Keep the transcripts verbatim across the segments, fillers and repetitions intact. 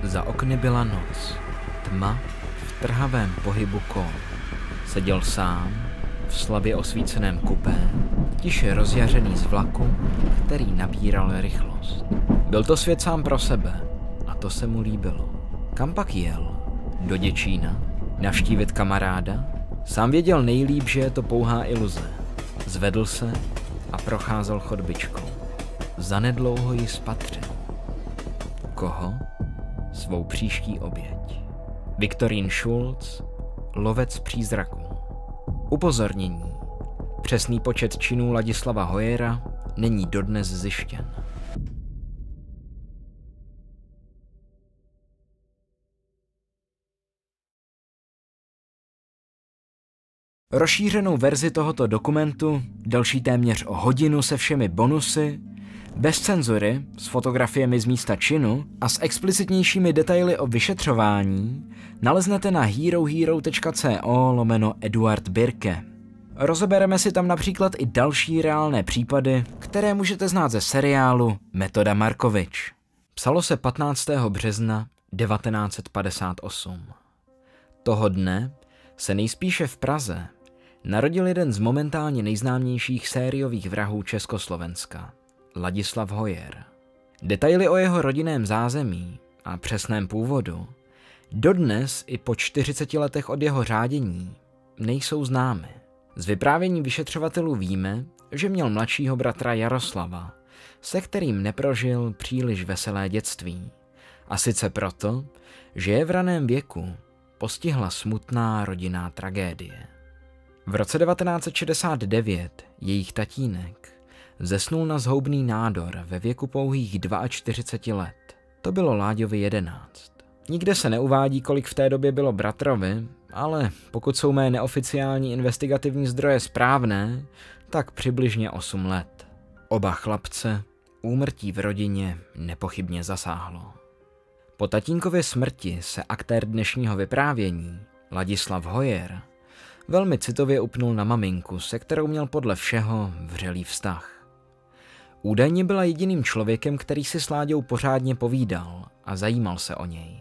Za okny byla noc. Tma v trhavém pohybu kol. Seděl sám v slabě osvíceném kupé, tiše rozjařený z vlaku, který nabíral rychlost. Byl to svět sám pro sebe a to se mu líbilo. Kam pak jel? Do Děčína? Navštívit kamaráda? Sám věděl nejlíp, že je to pouhá iluze. Zvedl se a procházel chodbičkou. Zanedlouho ji spatřil. Koho? Svou příští oběť. Viktorín Schulz, lovec přízraků. Upozornění. Přesný počet činů Ladislava Hojera není dodnes zjištěn. Rozšířenou verzi tohoto dokumentu, delší téměř o hodinu se všemi bonusy, bez cenzury, s fotografiemi z místa činu a s explicitnějšími detaily o vyšetřování, naleznete na herohero tečka co lomeno Eduard Birke. Rozebereme si tam například i další reálné případy, které můžete znát ze seriálu Metoda Markovič. Psalo se patnáctého března devatenáct set padesát osm. Toho dne se nejspíše v Praze narodil jeden z momentálně nejznámějších sériových vrahů Československa, Ladislav Hojer. Detaily o jeho rodinném zázemí a přesném původu dodnes i po čtyřiceti letech od jeho řádění nejsou známy. Z vyprávění vyšetřovatelů víme, že měl mladšího bratra Jaroslava, se kterým neprožil příliš veselé dětství. A sice proto, že je v raném věku postihla smutná rodinná tragédie. V roce devatenáct set šedesát devět jejich tatínek zesnul na zhoubný nádor ve věku pouhých čtyřiceti dvou let. To bylo Láďovi jedenáct. Nikde se neuvádí, kolik v té době bylo bratrovi, ale pokud jsou mé neoficiální investigativní zdroje správné, tak přibližně osm let. Oba chlapce úmrtí v rodině nepochybně zasáhlo. Po tatínkově smrti se aktér dnešního vyprávění, Ladislav Hojer, velmi citově upnul na maminku, se kterou měl podle všeho vřelý vztah. Údajně byla jediným člověkem, který si s Láďou pořádně povídal a zajímal se o něj.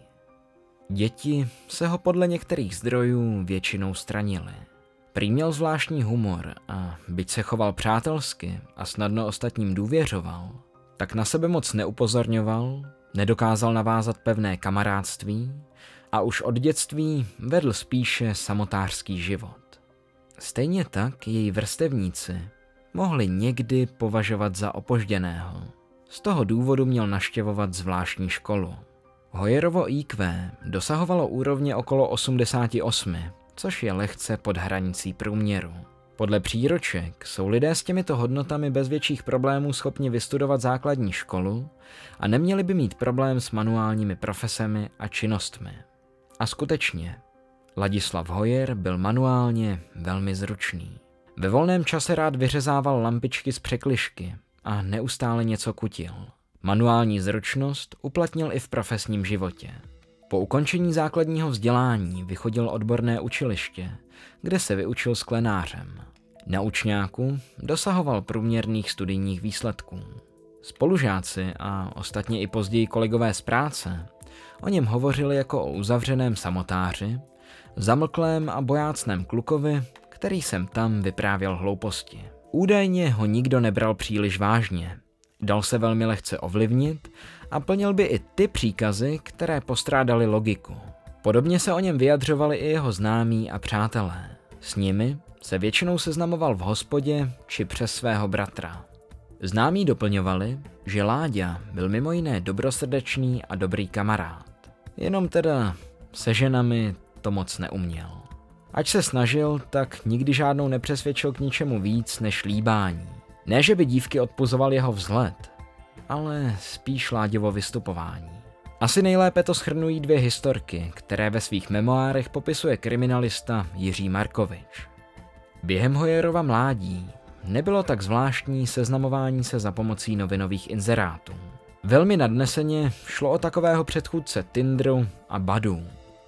Děti se ho podle některých zdrojů většinou stranily. Prý měl zvláštní humor a byť se choval přátelsky a snadno ostatním důvěřoval, tak na sebe moc neupozorňoval, nedokázal navázat pevné kamarádství a už od dětství vedl spíše samotářský život. Stejně tak její vrstevníci mohli někdy považovat za opožděného. Z toho důvodu měl navštěvovat zvláštní školu. Hojerovo í kvé dosahovalo úrovně okolo osmdesát osm, což je lehce pod hranicí průměru. Podle příroček jsou lidé s těmito hodnotami bez větších problémů schopni vystudovat základní školu a neměli by mít problém s manuálními profesemi a činnostmi. A skutečně, Ladislav Hojer byl manuálně velmi zručný. Ve volném čase rád vyřezával lampičky z překližky a neustále něco kutil. Manuální zručnost uplatnil i v profesním životě. Po ukončení základního vzdělání vychodil odborné učiliště, kde se vyučil sklenářem. Na učňáku dosahoval průměrných studijních výsledků. Spolužáci a ostatně i později kolegové z práce o něm hovořili jako o uzavřeném samotáři, zamlklém a bojácném klukovi, který sem tam vyprávěl hlouposti. Údajně ho nikdo nebral příliš vážně, dal se velmi lehce ovlivnit a plnil by i ty příkazy, které postrádaly logiku. Podobně se o něm vyjadřovali i jeho známí a přátelé. S nimi se většinou seznamoval v hospodě či přes svého bratra. Známí doplňovali, že Láďa byl mimo jiné dobrosrdečný a dobrý kamarád. Jenom teda se ženami to moc neuměl. Ať se snažil, tak nikdy žádnou nepřesvědčil k ničemu víc než líbání. Ne, že by dívky odpuzoval jeho vzhled, ale spíš Láďovo vystupování. Asi nejlépe to shrnují dvě historky, které ve svých memoárech popisuje kriminalista Jiří Markovič. Během Hojerova mládí nebylo tak zvláštní seznamování se za pomocí novinových inzerátů. Velmi nadneseně šlo o takového předchůdce Tinderu a Badu.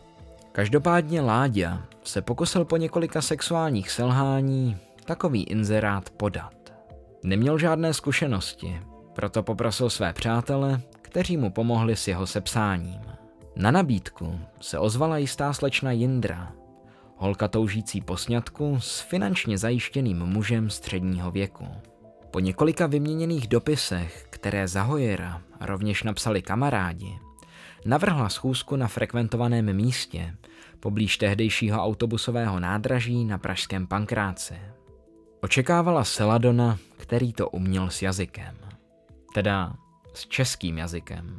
Každopádně Láďa se pokusil po několika sexuálních selhání takový inzerát podat. Neměl žádné zkušenosti, proto poprosil své přátele, kteří mu pomohli s jeho sepsáním. Na nabídku se ozvala jistá slečna Jindra, holka toužící po sňatku s finančně zajištěným mužem středního věku. Po několika vyměněných dopisech, které za Hoyera rovněž napsali kamarádi, navrhla schůzku na frekventovaném místě, poblíž tehdejšího autobusového nádraží na pražském Pankráci. Očekávala Seladona, který to uměl s jazykem. Teda s českým jazykem.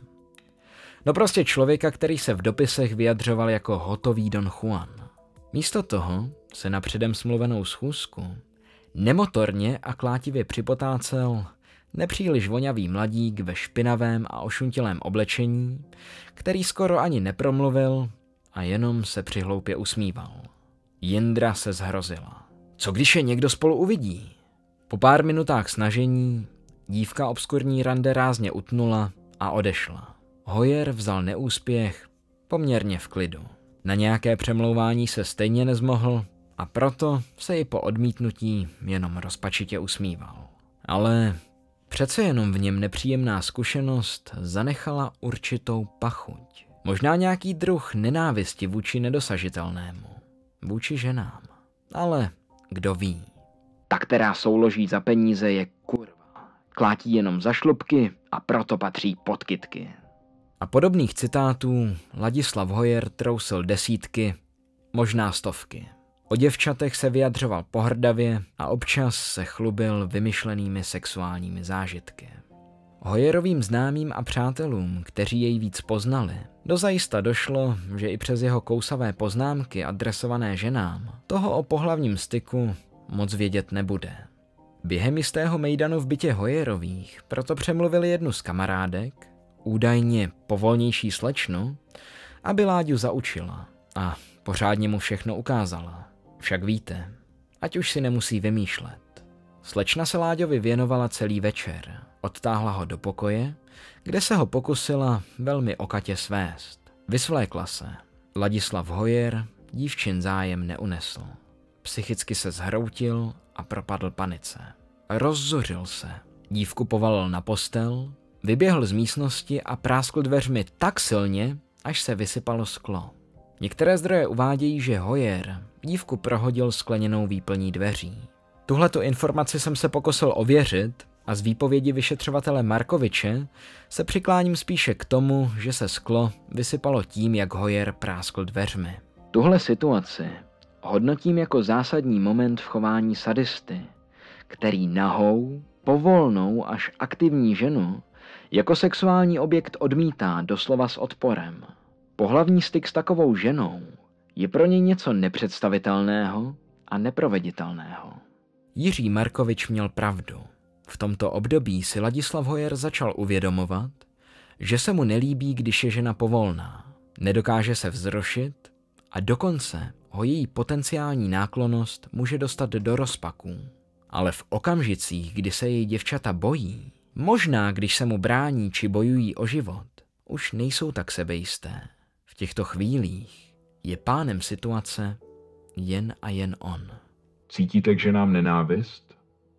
No prostě člověka, který se v dopisech vyjadřoval jako hotový Don Juan. Místo toho se na předem smluvenou schůzku nemotorně a klátivě připotácel nepříliš vonavý mladík ve špinavém a ošuntilém oblečení, který skoro ani nepromluvil a jenom se přihloupě usmíval. Jindra se zhrozila. Co když je někdo spolu uvidí? Po pár minutách snažení dívka obskurní rande rázně utnula a odešla. Hoyer vzal neúspěch poměrně v klidu. Na nějaké přemlouvání se stejně nezmohl a proto se i po odmítnutí jenom rozpačitě usmíval. Ale přece jenom v něm nepříjemná zkušenost zanechala určitou pachuť. Možná nějaký druh nenávisti vůči nedosažitelnému. Vůči ženám. Ale kdo ví. Ta, která souloží za peníze, je kurva. Klátí jenom za šlupky a proto patří pod kytky. A podobných citátů Ladislav Hoyer trousil desítky, možná stovky. O děvčatech se vyjadřoval pohrdavě a občas se chlubil vymyšlenými sexuálními zážitky. Hoyerovým známým a přátelům, kteří jej víc poznali, dozajista došlo, že i přes jeho kousavé poznámky adresované ženám toho o pohlavním styku moc vědět nebude. Během jistého mejdanu v bytě Hoyerových proto přemluvili jednu z kamarádek, údajně povolnější slečnu, aby Láďu zaučila a pořádně mu všechno ukázala. Však víte, ať už si nemusí vymýšlet. Slečna se Láďovi věnovala celý večer, odtáhla ho do pokoje, kde se ho pokusila velmi okatě svést. Vysvlékla se. Ladislav Hoyer dívčin zájem neunesl. Psychicky se zhroutil a propadl panice. Rozzuřil se. Dívku povalil na postel, vyběhl z místnosti a práskl dveřmi tak silně, až se vysypalo sklo. Některé zdroje uvádějí, že Hoyer dívku prohodil skleněnou výplní dveří. Tuhletu informaci jsem se pokusil ověřit a z výpovědi vyšetřovatele Markoviče se přikláním spíše k tomu, že se sklo vysypalo tím, jak Hoyer práskl dveřmi. Tuhle situaci hodnotím jako zásadní moment v chování sadisty, který nahou, povolnou až aktivní ženu jako sexuální objekt odmítá doslova s odporem. Pohlavní styk s takovou ženou je pro něj něco nepředstavitelného a neproveditelného. Jiří Markovič měl pravdu. V tomto období si Ladislav Hoyer začal uvědomovat, že se mu nelíbí, když je žena povolná, nedokáže se vzrušit a dokonce ho její potenciální náklonnost může dostat do rozpaků. Ale v okamžicích, kdy se její děvčata bojí, možná když se mu brání či bojují o život, už nejsou tak sebejisté. V těchto chvílích je pánem situace jen a jen on. Cítíte k ženám nenávist?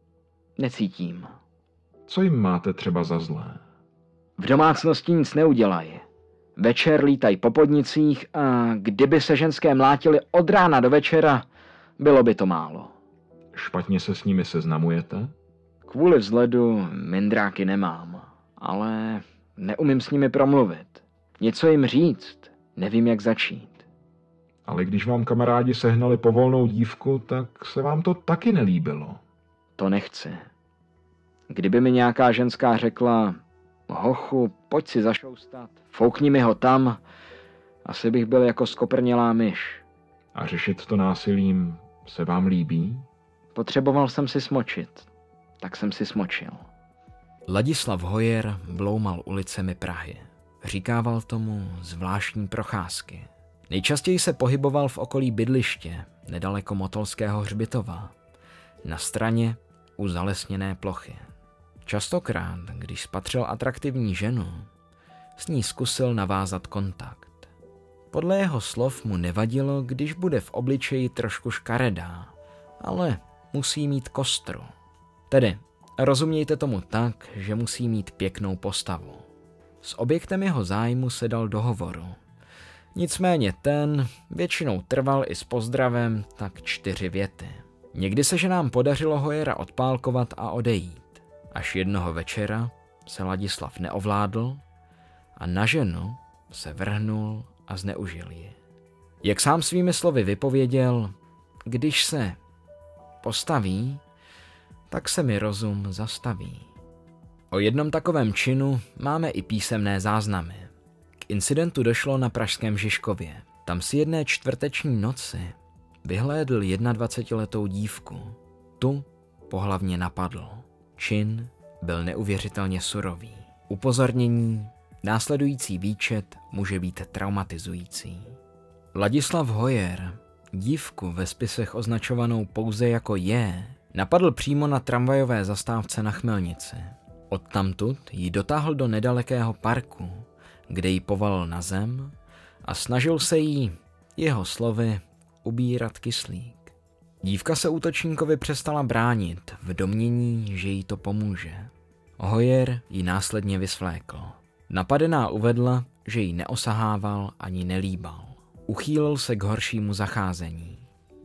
Necítím. Co jim máte třeba za zlé? V domácnosti nic neudělají. Večer lítají po podnicích a kdyby se ženské mlátily od rána do večera, bylo by to málo. Špatně se s nimi seznamujete? Kvůli vzhledu mindráky nemám, ale neumím s nimi promluvit. Něco jim říct, nevím jak začít. Ale když vám kamarádi sehnali povolnou dívku, tak se vám to taky nelíbilo. To nechci. Kdyby mi nějaká ženská řekla, hochu, pojď si zašoustat, foukni mi ho tam, asi bych byl jako skoprnělá myš. A řešit to násilím se vám líbí? Potřeboval jsem si smočit, tak jsem si smočil. Ladislav Hoyer bloumal ulicemi Prahy. Říkával tomu zvláštní procházky. Nejčastěji se pohyboval v okolí bydliště, nedaleko Motolského hřbitova, na straně u zalesněné plochy. Častokrát, když spatřil atraktivní ženu, s ní zkusil navázat kontakt. Podle jeho slov mu nevadilo, když bude v obličeji trošku škaredá, ale musí mít kostru. Tedy rozumějte tomu tak, že musí mít pěknou postavu. S objektem jeho zájmu se dal do hovoru Nicméně ten většinou trval i s pozdravem tak čtyři věty. Někdy se ženám podařilo Hoyera odpálkovat a odejít. Až jednoho večera se Ladislav neovládl a na ženu se vrhnul a zneužil ji. Jak sám svými slovy vypověděl, když se postaví, tak se mi rozum zastaví. O jednom takovém činu máme i písemné záznamy. K incidentu došlo na pražském Žižkově. Tam si jedné čtvrteční noci vyhlédl dvacetijednoletou dívku. Tu pohlavně napadl. Čin byl neuvěřitelně surový. Upozornění, následující výčet může být traumatizující. Ladislav Hoyer dívku ve spisech označovanou pouze jako J napadl přímo na tramvajové zastávce na Chmelnici. Odtamtud ji dotáhl do nedalekého parku, kde ji povalil na zem a snažil se jí, jeho slovy, ubírat kyslík. Dívka se útočníkovi přestala bránit v domnění, že jí to pomůže. Hoyer ji následně vysvlékl. Napadená uvedla, že ji neosahával ani nelíbal. Uchýlil se k horšímu zacházení.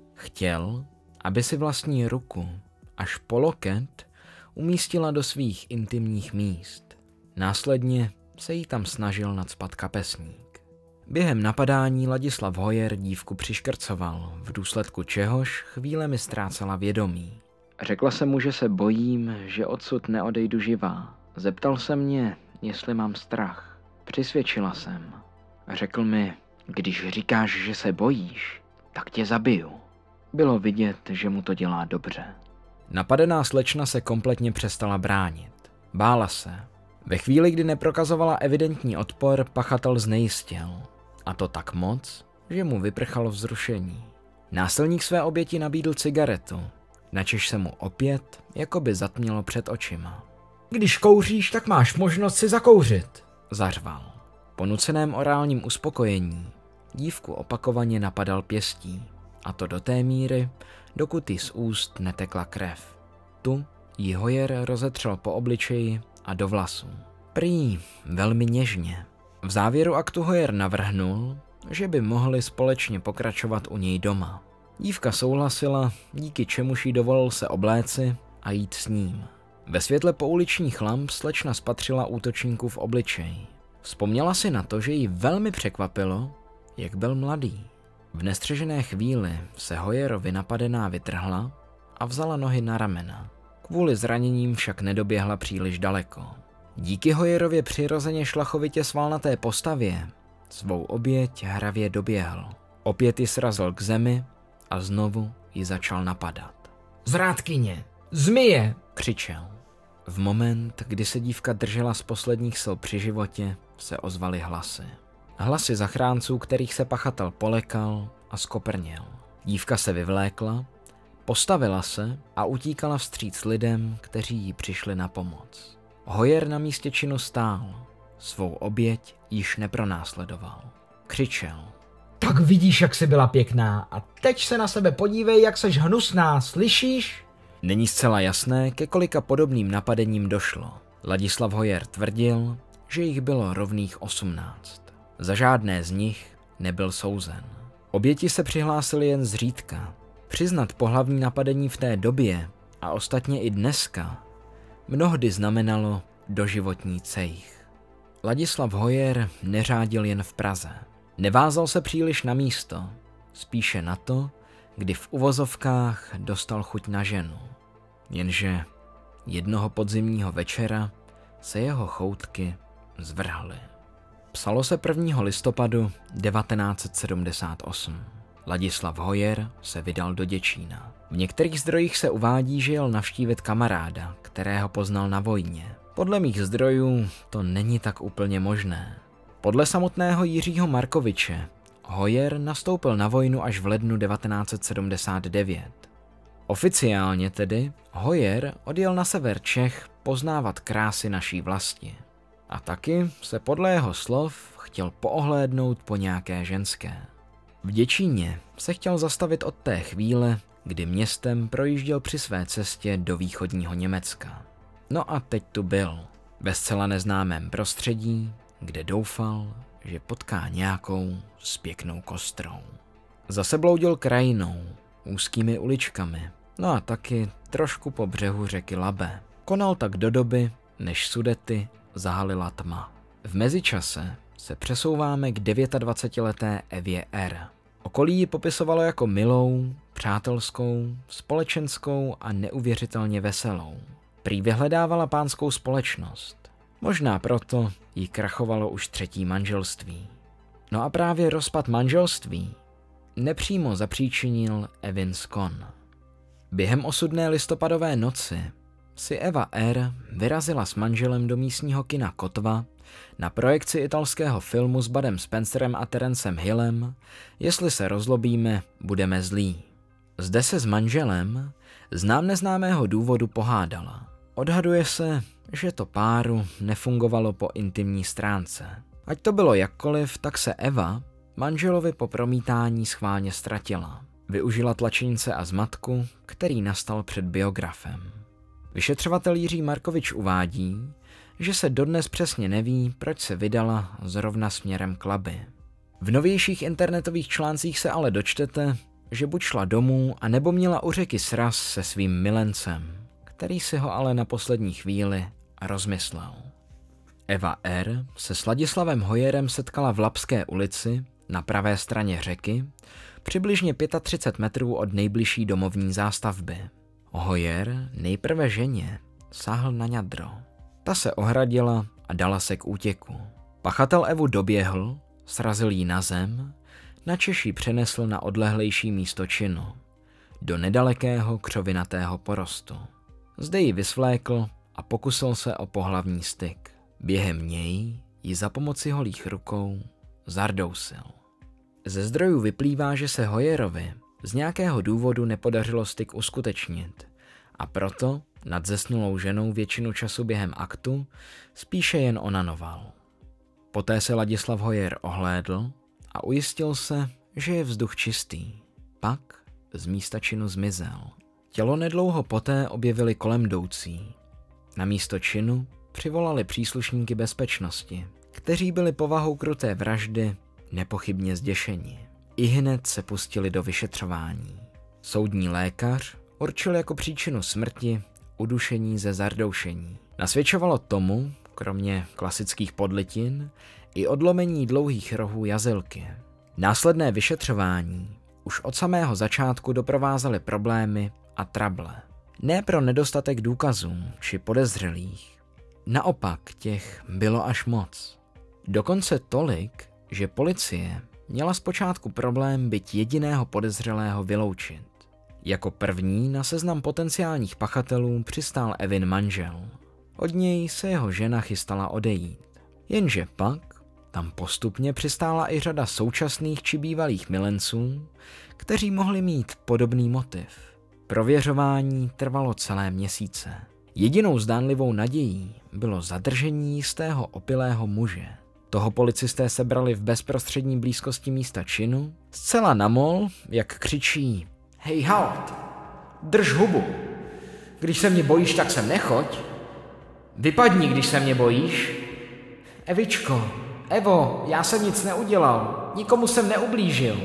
Chtěl, aby si vlastní ruku až po loket umístila do svých intimních míst. Následně se jí tam snažil nacpat kapesník. Během napadání Ladislav Hoyer dívku přiškrcoval, v důsledku čehož chvílemi ztrácela vědomí. Řekla jsem mu, že se bojím, že odsud neodejdu živá. Zeptal se mě, jestli mám strach. Přisvědčila jsem. Řekl mi, když říkáš, že se bojíš, tak tě zabiju. Bylo vidět, že mu to dělá dobře. Napadená slečna se kompletně přestala bránit. Bála se. Ve chvíli, kdy neprokazovala evidentní odpor, pachatel znejistěl. A to tak moc, že mu vyprchalo vzrušení. Násilník své oběti nabídl cigaretu, načež se mu opět jakoby zatmělo před očima. Když kouříš, tak máš možnost si zakouřit, zařval. Po nuceném orálním uspokojení dívku opakovaně napadal pěstí, a to do té míry, dokud jí z úst netekla krev. Tu jí Hoyer rozetřel po obličeji a do vlasů. Prý velmi něžně. V závěru aktu Hoyer navrhnul, že by mohli společně pokračovat u něj doma. Dívka souhlasila, díky čemuž jí dovolil se obléci a jít s ním. Ve světle pouličních lamp slečna spatřila útočníků v obličeji. Vzpomněla si na to, že jí velmi překvapilo, jak byl mladý. V nestřežené chvíli se Hoyerovi napadená vytrhla a vzala nohy na ramena. Kvůli zraněním však nedoběhla příliš daleko. Díky Hoyerově přirozeně šlachovitě svalnaté postavě svou oběť hravě doběhl. Opět ji srazil k zemi a znovu ji začal napadat. Zvrátkyně! Zmije! Křičel. V moment, kdy se dívka držela z posledních sil při životě, se ozvaly hlasy. Hlasy zachránců, kterých se pachatel polekal a skoprněl. Dívka se vyvlékla, postavila se a utíkala vstříc lidem, kteří jí přišli na pomoc. Hoyer na místě činu stál, svou oběť již nepronásledoval. Křičel. Tak vidíš, jak jsi byla pěkná a teď se na sebe podívej, jak seš hnusná, slyšíš? Není zcela jasné, ke kolika podobným napadením došlo. Ladislav Hoyer tvrdil, že jich bylo rovných osmnáct. Za žádné z nich nebyl souzen. Oběti se přihlásili jen zřídka. Přiznat pohlavní napadení v té době a ostatně i dneska mnohdy znamenalo doživotní cejch. Ladislav Hoyer neřádil jen v Praze. Nevázal se příliš na místo, spíše na to, kdy v uvozovkách dostal chuť na ženu. Jenže jednoho podzimního večera se jeho choutky zvrhly. Psalo se prvního listopadu devatenáct set sedmdesát osm. Ladislav Hoyer se vydal do Děčína. V některých zdrojích se uvádí, že jel navštívit kamaráda, kterého poznal na vojně. Podle mých zdrojů to není tak úplně možné. Podle samotného Jiřího Markoviče Hoyer nastoupil na vojnu až v lednu devatenáct set sedmdesát devět. Oficiálně tedy Hoyer odjel na sever Čech poznávat krásy naší vlasti. A taky se podle jeho slov chtěl poohlédnout po nějaké ženské. V Děčíně se chtěl zastavit od té chvíle, kdy městem projížděl při své cestě do východního Německa. No a teď tu byl, ve zcela neznámém prostředí, kde doufal, že potká nějakou s pěknou kostrou. Zase bloudil krajinou, úzkými uličkami, no a taky trošku po břehu řeky Labe. Konal tak do doby, než Sudety zahalila tma. V mezičase se přesouváme k dvacetidevítileté Evě R. Okolí ji popisovalo jako milou, přátelskou, společenskou a neuvěřitelně veselou. Prý vyhledávala pánskou společnost. Možná proto jí krachovalo už třetí manželství. No a právě rozpad manželství nepřímo zapříčinil Evin skon. Během osudné listopadové noci si Eva R. vyrazila s manželem do místního kina Kotva na projekci italského filmu s Budem Spencerem a Terencem Hillem Jestli se rozlobíme, budeme zlí. Zde se s manželem z nám neznámého důvodu pohádala. Odhaduje se, že to páru nefungovalo po intimní stránce. Ať to bylo jakkoliv, tak se Eva manželovi po promítání schválně ztratila. Využila tlačenice a zmatku, který nastal před biografem. Vyšetřovatel Jiří Markovič uvádí, že se dodnes přesně neví, proč se vydala zrovna směrem k Labi. V novějších internetových článcích se ale dočtete, že buď šla domů, anebo měla u řeky sraz se svým milencem, který si ho ale na poslední chvíli rozmyslel. Eva R. se s Ladislavem Hojerem setkala v Labské ulici na pravé straně řeky, přibližně třicet pět metrů od nejbližší domovní zástavby. Hojer nejprve ženě sáhl na ňadro. Ta se ohradila a dala se k útěku. Pachatel Evu doběhl, srazil jí na zem, načež ji přenesl na odlehlejší místo činu, do nedalekého křovinatého porostu. Zde ji vysvlékl a pokusil se o pohlavní styk. Během něj ji za pomoci holých rukou zardousil. Ze zdrojů vyplývá, že se Hojerovi z nějakého důvodu nepodařilo styk uskutečnit a proto nad zesnulou ženou většinu času během aktu spíše jen onanoval. Poté se Ladislav Hojer ohlédl a ujistil se, že je vzduch čistý. Pak z místa činu zmizel. Tělo nedlouho poté objevili kolem jdoucí. Na místo činu přivolali příslušníky bezpečnosti, kteří byli povahou kruté vraždy nepochybně zděšeni. Ihned se pustili do vyšetřování. Soudní lékař určil jako příčinu smrti udušení ze zardoušení. Nasvědčovalo tomu, kromě klasických podlitin, i odlomení dlouhých rohů jazylky. Následné vyšetřování už od samého začátku doprovázely problémy a trable. Ne pro nedostatek důkazů či podezřelých. Naopak těch bylo až moc. Dokonce tolik, že policie měla zpočátku problém byť jediného podezřelého vyloučit. Jako první na seznam potenciálních pachatelů přistál Evin manžel. Od něj se jeho žena chystala odejít. Jenže pak tam postupně přistála i řada současných či bývalých milenců, kteří mohli mít podobný motiv. Prověřování trvalo celé měsíce. Jedinou zdánlivou nadějí bylo zadržení jistého opilého muže. Toho policisté sebrali v bezprostřední blízkosti místa činu, zcela namol, jak křičí: Hej Howard, drž hubu, když se mě bojíš, tak sem nechoď. Vypadni, když se mě bojíš. Evičko, Evo, já jsem nic neudělal, nikomu jsem neublížil.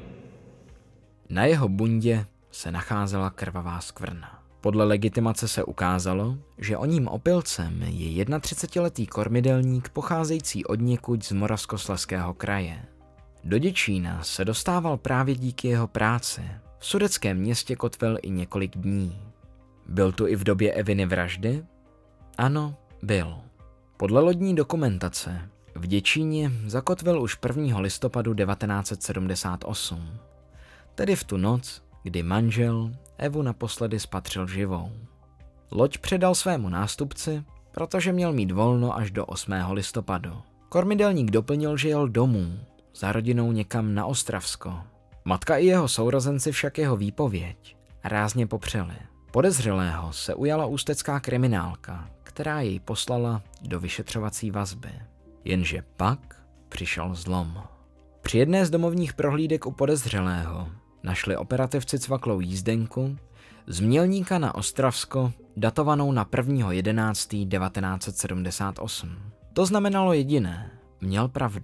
Na jeho bundě se nacházela krvavá skvrna. Podle legitimace se ukázalo, že oním opilcem je třicetiletý kormidelník pocházející odněkud z Moravskoslezského kraje. Do Děčína se dostával právě díky jeho práci. V sudetském městě kotvil i několik dní. Byl tu i v době Eviny vraždy? Ano, byl. Podle lodní dokumentace v Děčíně zakotvil už prvního listopadu devatenáct set sedmdesát osm, tedy v tu noc, kdy manžel Evu naposledy spatřil živou. Loď předal svému nástupci, protože měl mít volno až do osmého listopadu. Kormidelník doplnil, že jel domů, za rodinou někam na Ostravsko. Matka i jeho sourozenci však jeho výpověď rázně popřeli. Podezřelého se ujala ústecká kriminálka, která jej poslala do vyšetřovací vazby. Jenže pak přišel zlom. Při jedné z domovních prohlídek u podezřelého našli operativci cvaklou jízdenku z Mělníka na Ostravsko datovanou na prvního jedenáctého devatenáct set sedmdesát osm. To znamenalo jediné, měl pravdu.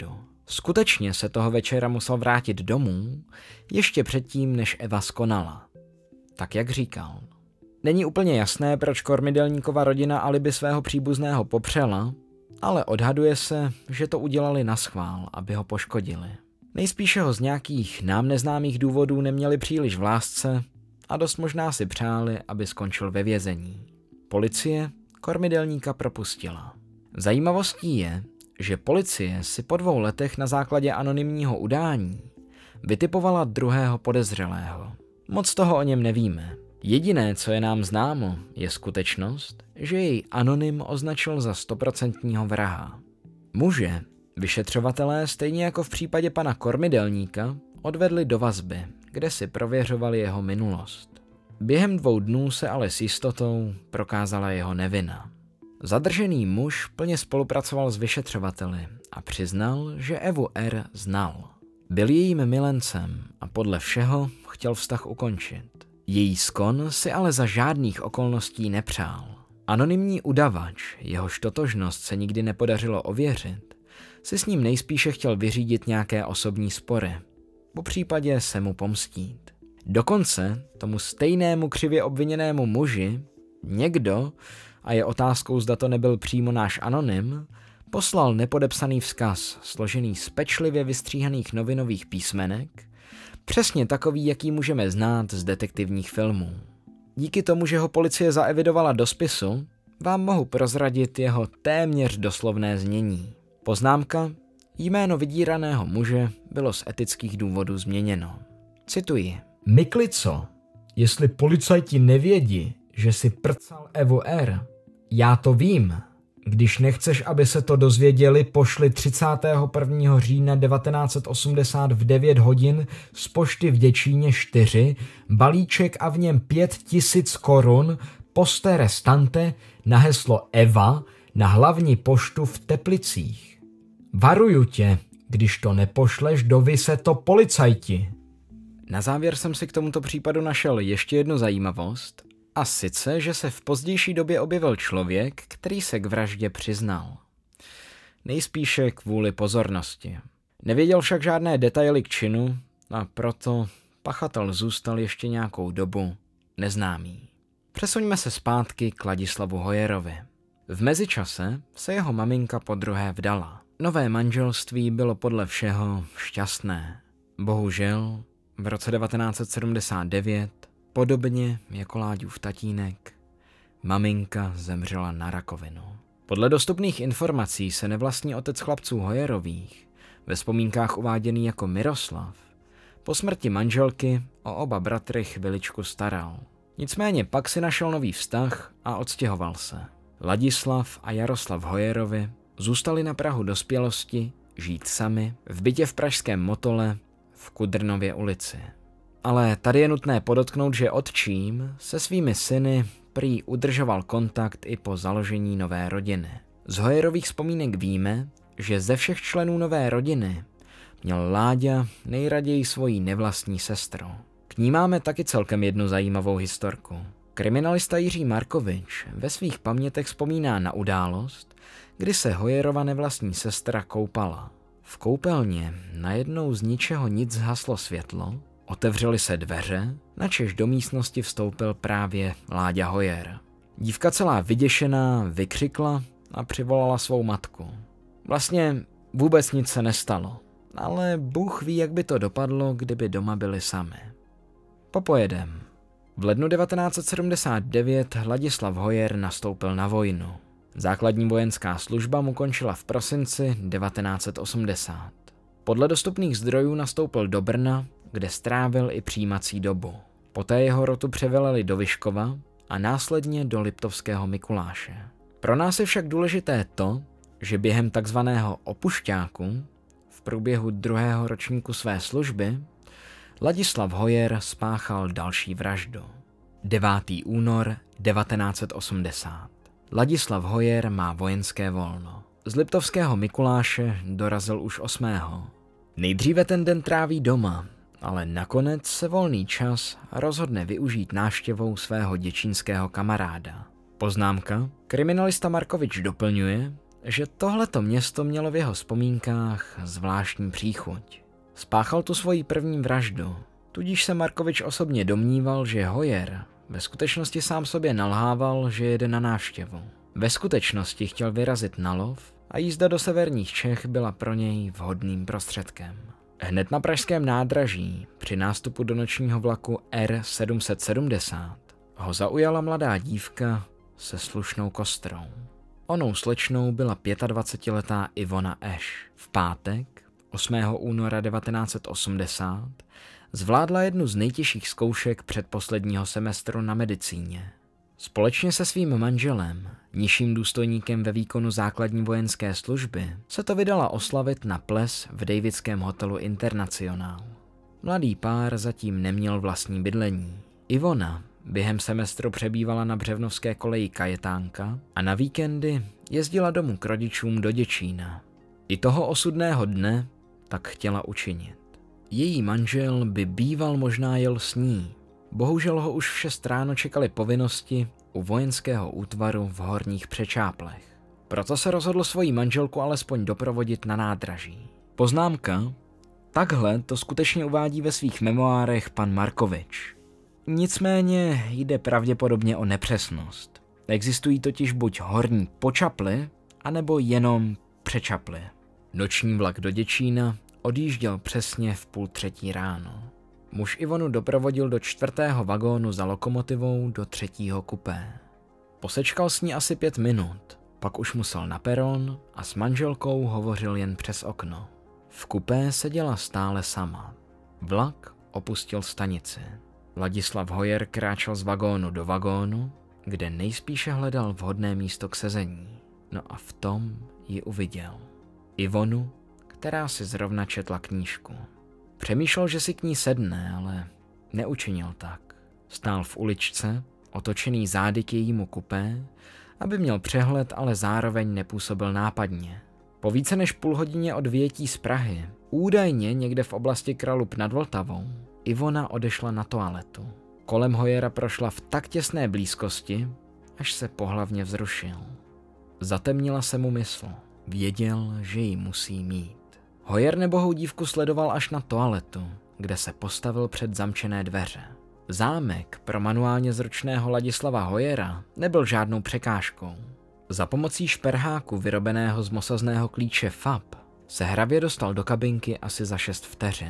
Skutečně se toho večera musel vrátit domů, ještě předtím, než Eva skonala. Tak jak říkal. Není úplně jasné, proč Kormidelníkova rodina alibi svého příbuzného popřela, ale odhaduje se, že to udělali naschvál, aby ho poškodili. Nejspíše ho z nějakých nám neznámých důvodů neměli příliš v lásce a dost možná si přáli, aby skončil ve vězení. Policie Kormidelníka propustila. Zajímavostí je, že policie si po dvou letech na základě anonymního udání vytipovala druhého podezřelého. Moc toho o něm nevíme. Jediné, co je nám známo, je skutečnost, že jej anonym označil za stoprocentního vraha. Muže vyšetřovatelé, stejně jako v případě pana Kormidelníka, odvedli do vazby, kde si prověřovali jeho minulost. Během dvou dnů se ale s jistotou prokázala jeho nevina. Zadržený muž plně spolupracoval s vyšetřovateli a přiznal, že Evu R. znal. Byl jejím milencem a podle všeho chtěl vztah ukončit. Její skon si ale za žádných okolností nepřál. Anonymní udavač, jehož totožnost se nikdy nepodařilo ověřit, si s ním nejspíše chtěl vyřídit nějaké osobní spory, po případě se mu pomstít. Dokonce tomu stejnému křivě obviněnému muži někdo, a je otázkou, zda to nebyl přímo náš anonym, poslal nepodepsaný vzkaz, složený z pečlivě vystříhaných novinových písmenek, přesně takový, jaký můžeme znát z detektivních filmů. Díky tomu, že ho policie zaevidovala do spisu, vám mohu prozradit jeho téměř doslovné znění. Poznámka: jméno vydíraného muže bylo z etických důvodů změněno. Cituji. Miklico, jestli policajti nevědí, že si prcal Evu R., já to vím. Když nechceš, aby se to dozvěděli, pošli třicátého prvního října devatenáct set osmdesát v devět hodin z pošty v Děčíně čtyři balíček a v něm pět tisíc korun poste restante na heslo Eva na hlavní poštu v Teplicích. Varuju tě, když to nepošleš, doví se to policajti. Na závěr jsem si k tomuto případu našel ještě jednu zajímavost, a sice, že se v pozdější době objevil člověk, který se k vraždě přiznal. Nejspíše kvůli pozornosti. Nevěděl však žádné detaily k činu a proto pachatel zůstal ještě nějakou dobu neznámý. Přesuňme se zpátky k Ladislavu Hojerovi. V mezičase se jeho maminka podruhé vdala. Nové manželství bylo podle všeho šťastné. Bohužel v roce devatenáct set sedmdesát devět, podobně jako Láďův tatínek, maminka zemřela na rakovinu. Podle dostupných informací se nevlastní otec chlapců Hojerových, ve vzpomínkách uváděný jako Miroslav, po smrti manželky o oba bratry chviličku staral. Nicméně pak si našel nový vztah a odstěhoval se. Ladislav a Jaroslav Hojerovi zůstali na prahu dospělosti žít sami v bytě v pražském Motole v Kudrnově ulici. Ale tady je nutné podotknout, že otčím se svými syny prý udržoval kontakt i po založení nové rodiny. Z Hojerových vzpomínek víme, že ze všech členů nové rodiny měl Láďa nejraději svoji nevlastní sestru. K ní máme taky celkem jednu zajímavou historku. Kriminalista Jiří Markovič ve svých pamětech vzpomíná na událost, kdy se Hojerova nevlastní sestra koupala. V koupelně najednou z ničeho nic zhaslo světlo, otevřely se dveře, načež do místnosti vstoupil právě Láďa Hojer. Dívka celá vyděšená vykřikla a přivolala svou matku. Vlastně vůbec nic se nestalo, ale Bůh ví, jak by to dopadlo, kdyby doma byli sami. Popojedem. V lednu devatenáct set sedmdesát devět Ladislav Hojer nastoupil na vojnu. Základní vojenská služba mu končila v prosinci devatenáct set osmdesát. Podle dostupných zdrojů nastoupil do Brna, kde strávil i přijímací dobu. Poté jeho rotu převeleli do Vyškova a následně do Liptovského Mikuláše. Pro nás je však důležité to, že během takzvaného opušťáku v průběhu druhého ročníku své služby Ladislav Hojer spáchal další vraždu. devátého února devatenáct set osmdesát. Ladislav Hojer má vojenské volno. Z Liptovského Mikuláše dorazil už osmého Nejdříve ten den tráví doma, ale nakonec se volný čas rozhodne využít návštěvou svého děčínského kamaráda. Poznámka: kriminalista Markovič doplňuje, že tohleto město mělo v jeho vzpomínkách zvláštní příchuť. Spáchal tu svoji první vraždu, tudíž se Markovič osobně domníval, že Hoyer ve skutečnosti sám sobě nalhával, že jede na návštěvu. Ve skutečnosti chtěl vyrazit na lov a jízda do severních Čech byla pro něj vhodným prostředkem. Hned na pražském nádraží při nástupu do nočního vlaku R sedm set sedmdesát ho zaujala mladá dívka se slušnou kostrou. Onou slečnou byla dvacetiletá Ivona Eš. V pátek, osmého února devatenáct set osmdesát, zvládla jednu z nejtěžších zkoušek předposledního semestru na medicíně. Společně se svým manželem, nižším důstojníkem ve výkonu základní vojenské služby, se to vydala oslavit na ples v davidském hotelu Internacional. Mladý pár zatím neměl vlastní bydlení. Ivona během semestru přebývala na břevnovské koleji Kajetánka a na víkendy jezdila domů k rodičům do Děčína. I toho osudného dne tak chtěla učinit. Její manžel by býval možná jel s ní. Bohužel ho už v šest ráno čekaly povinnosti u vojenského útvaru v Horních Přečáplech. Proto se rozhodl svoji manželku alespoň doprovodit na nádraží. Poznámka: takhle to skutečně uvádí ve svých memoárech pan Markovič. Nicméně jde pravděpodobně o nepřesnost. Existují totiž buď Horní Počaply, anebo jenom Přečaply. Noční vlak do Děčína odjížděl přesně v půl třetí ráno. Muž Ivonu doprovodil do čtvrtého vagónu za lokomotivou do třetího kupé. Posečkal s ní asi pět minut, pak už musel na peron a s manželkou hovořil jen přes okno. V kupé seděla stále sama. Vlak opustil stanici. Ladislav Hoyer kráčel z vagónu do vagónu, kde nejspíše hledal vhodné místo k sezení. No a v tom ji uviděl. Ivonu, která si zrovna četla knížku. Přemýšlel, že si k ní sedne, ale neučinil tak. Stál v uličce, otočený zády k jejímu kupé, aby měl přehled, ale zároveň nepůsobil nápadně. Po více než půl hodině od vyjetí z Prahy, údajně někde v oblasti Kralup nad Vltavou, Ivona odešla na toaletu. Kolem Hoyera prošla v tak těsné blízkosti, až se pohlavně vzrušil. Zatemnila se mu mysl. Věděl, že ji musí mít. Hoyer nebohou dívku sledoval až na toaletu, kde se postavil před zamčené dveře. Zámek pro manuálně zručného Ladislava Hoyera nebyl žádnou překážkou. Za pomocí šperháku vyrobeného z mosazného klíče F A P se hravě dostal do kabinky asi za šest vteřin.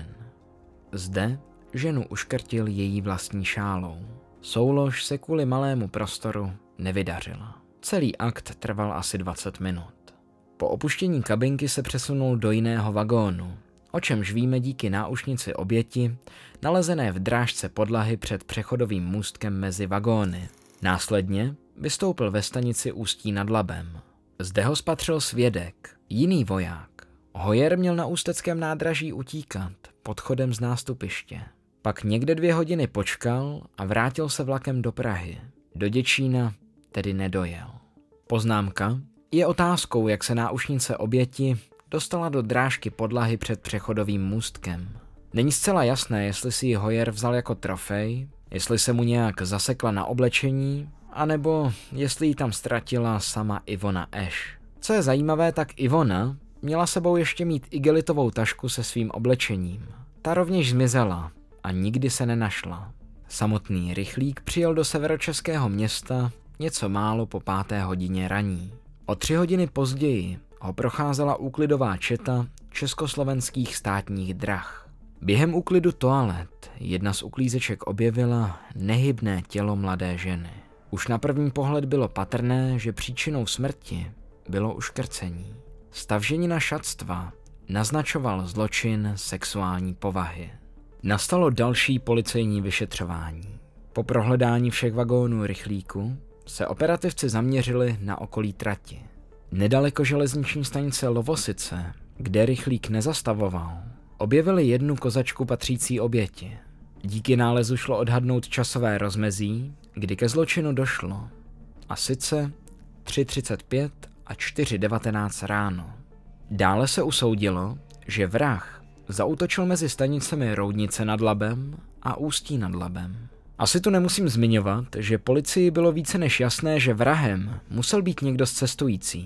Zde ženu uškrtil její vlastní šálou. Soulož se kvůli malému prostoru nevydařila. Celý akt trval asi dvacet minut. Po opuštění kabinky se přesunul do jiného vagónu, o čemž víme díky náušnici oběti, nalezené v drážce podlahy před přechodovým můstkem mezi vagóny. Následně vystoupil ve stanici Ústí nad Labem. Zde ho spatřil svědek, jiný voják. Hoyer měl na ústeckém nádraží utíkat pod chodem z nástupiště. Pak někde dvě hodiny počkal a vrátil se vlakem do Prahy. Do Děčína tedy nedojel. Poznámka: je otázkou, jak se náušnice oběti dostala do drážky podlahy před přechodovým můstkem. Není zcela jasné, jestli si ji Hoyer vzal jako trofej, jestli se mu nějak zasekla na oblečení, anebo jestli ji tam ztratila sama Ivona Eš. Co je zajímavé, tak Ivona měla sebou ještě mít igelitovou tašku se svým oblečením. Ta rovněž zmizela a nikdy se nenašla. Samotný rychlík přijel do severočeského města něco málo po páté hodině raní. O tři hodiny později ho procházela úklidová četa československých státních drah. Během úklidu toalet jedna z uklízeček objevila nehybné tělo mladé ženy. Už na první pohled bylo patrné, že příčinou smrti bylo uškrcení. Stav ženina šatstva naznačoval zločin sexuální povahy. Nastalo další policejní vyšetřování. Po prohledání všech vagónů rychlíku se operativci zaměřili na okolí trati. Nedaleko železniční stanice Lovosice, kde rychlík nezastavoval, objevili jednu kozačku patřící oběti. Díky nálezu šlo odhadnout časové rozmezí, kdy ke zločinu došlo. A sice tři třicet pět a čtyři devatenáct ráno. Dále se usoudilo, že vrah zaútočil mezi stanicemi Roudnice nad Labem a Ústí nad Labem. Asi tu nemusím zmiňovat, že policii bylo více než jasné, že vrahem musel být někdo z cestujících.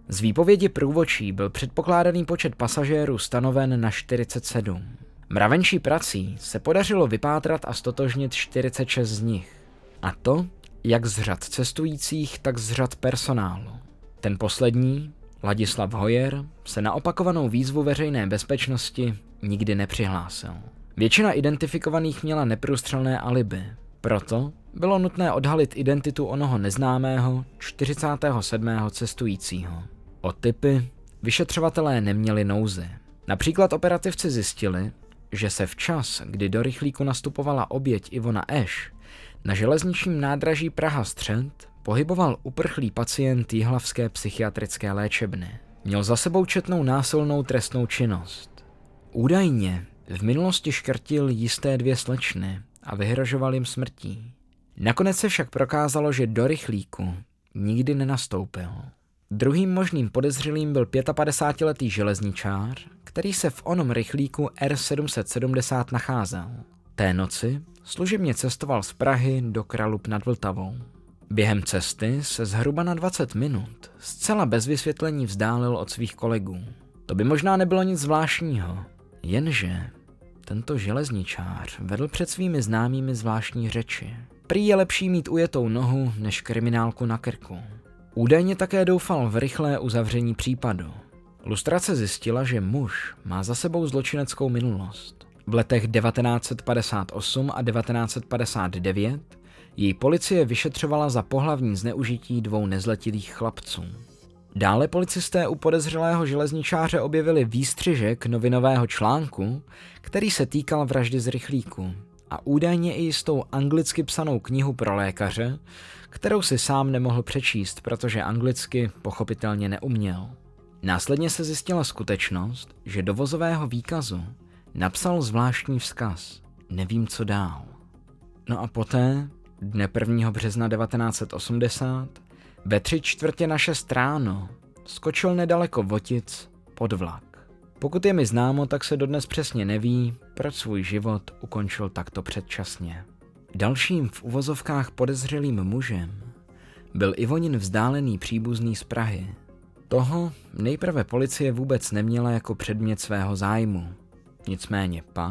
Z výpovědi průvodčí byl předpokládaný počet pasažérů stanoven na čtyřicet sedm. Mravenčí prací se podařilo vypátrat a stotožnit čtyřicet šest z nich. A to jak z řad cestujících, tak z řad personálu. Ten poslední, Ladislav Hojer, se na opakovanou výzvu veřejné bezpečnosti nikdy nepřihlásil. Většina identifikovaných měla neprůstřelné alibi, proto bylo nutné odhalit identitu onoho neznámého čtyřicátého sedmého cestujícího. O typy vyšetřovatelé neměli nouzy. Například operativci zjistili, že se včas, kdy do rychlíku nastupovala oběť Ivona Eš, na železničním nádraží Praha-Střed pohyboval uprchlý pacient jihlavské psychiatrické léčebny. Měl za sebou četnou násilnou trestnou činnost. Údajně v minulosti škrtil jisté dvě slečny a vyhrožoval jim smrtí. Nakonec se však prokázalo, že do rychlíku nikdy nenastoupil. Druhým možným podezřelým byl pětapadesátiletý železničář, který se v onom rychlíku R sedm set sedmdesát nacházel. Té noci služebně cestoval z Prahy do Kralup nad Vltavou. Během cesty se zhruba na dvacet minut zcela bez vysvětlení vzdálil od svých kolegů. To by možná nebylo nic zvláštního, jenže tento železničář vedl před svými známými zvláštní řeči. Prý je lepší mít ujetou nohu než kriminálku na krku. Údajně také doufal v rychlé uzavření případu. Lustrace zjistila, že muž má za sebou zločineckou minulost. V letech devatenáct set padesát osm a devatenáct set padesát devět jej policie vyšetřovala za pohlavní zneužití dvou nezletilých chlapců. Dále policisté u podezřelého železničáře objevili výstřižek novinového článku, který se týkal vraždy z rychlíku, a údajně i jistou anglicky psanou knihu pro lékaře, kterou si sám nemohl přečíst, protože anglicky pochopitelně neuměl. Následně se zjistila skutečnost, že do vozového výkazu napsal zvláštní vzkaz: nevím, co dál. No a poté, dne prvního března devatenáct set osmdesát, ve tři čtvrtě na šest ráno skočil nedaleko Votic pod vlak. Pokud je mi známo, tak se dodnes přesně neví, proč svůj život ukončil takto předčasně. Dalším v uvozovkách podezřelým mužem byl Ivonin vzdálený příbuzný z Prahy. Toho nejprve policie vůbec neměla jako předmět svého zájmu. Nicméně pak,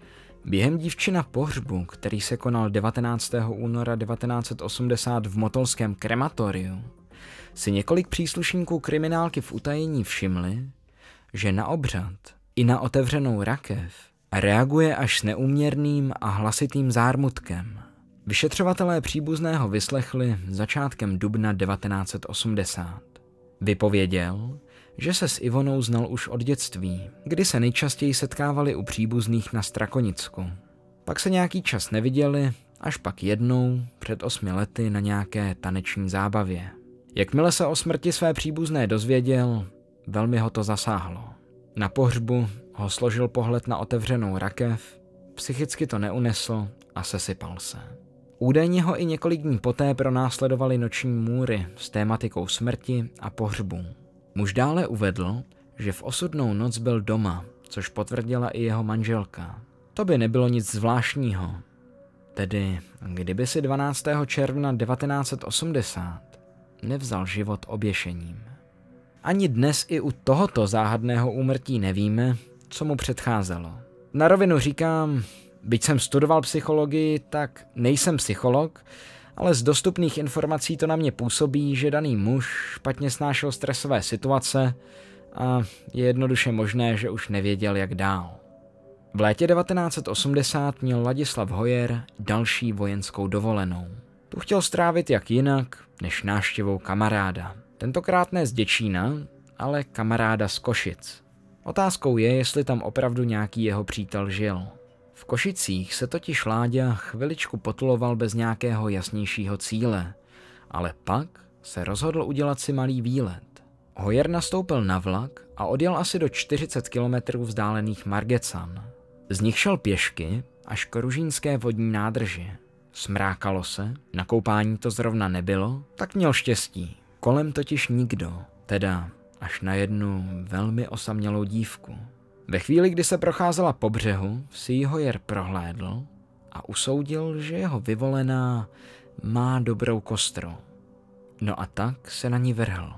během dívčina pohřbu, který se konal devatenáctého února devatenáct set osmdesát v motolském krematoriu, si několik příslušníků kriminálky v utajení všimli, že na obřad i na otevřenou rakev reaguje až s neúměrným a hlasitým zármutkem. Vyšetřovatelé příbuzného vyslechli začátkem dubna devatenáct set osmdesát. Vypověděl, že se s Ivonou znal už od dětství, kdy se nejčastěji setkávali u příbuzných na Strakonicku. Pak se nějaký čas neviděli, až pak jednou, před osmi lety, na nějaké taneční zábavě. Jakmile se o smrti své příbuzné dozvěděl, velmi ho to zasáhlo. Na pohřbu ho složil pohled na otevřenou rakev, psychicky to neunesl a sesypal se. Údajně ho i několik dní poté pronásledovaly noční můry s tématikou smrti a pohřbů. Muž dále uvedl, že v osudnou noc byl doma, což potvrdila i jeho manželka. To by nebylo nic zvláštního. Tedy, kdyby si dvanáctého června devatenáct set osmdesát nevzal život oběšením. Ani dnes i u tohoto záhadného úmrtí nevíme, co mu předcházelo. Na rovinu říkám, byť jsem studoval psychologii, tak nejsem psycholog, ale z dostupných informací to na mě působí, že daný muž špatně snášel stresové situace a je jednoduše možné, že už nevěděl, jak dál. V létě devatenáct set osmdesát měl Ladislav Hojer další vojenskou dovolenou. Tu chtěl strávit jak jinak, než návštěvou kamaráda. Tentokrát ne z Děčína, ale kamaráda z Košic. Otázkou je, jestli tam opravdu nějaký jeho přítel žil. V Košicích se totiž Láďa chviličku potuloval bez nějakého jasnějšího cíle, ale pak se rozhodl udělat si malý výlet. Hojer nastoupil na vlak a odjel asi do čtyřicet kilometrů vzdálených Margecan. Z nich šel pěšky až k Ružínské vodní nádrži. Smrákalo se, na koupání to zrovna nebylo, tak měl štěstí. Kolem totiž nikdo, teda až na jednu velmi osamělou dívku. Ve chvíli, kdy se procházela po břehu, si ji Hojer prohlédl a usoudil, že jeho vyvolená má dobrou kostru. No a tak se na ní vrhl.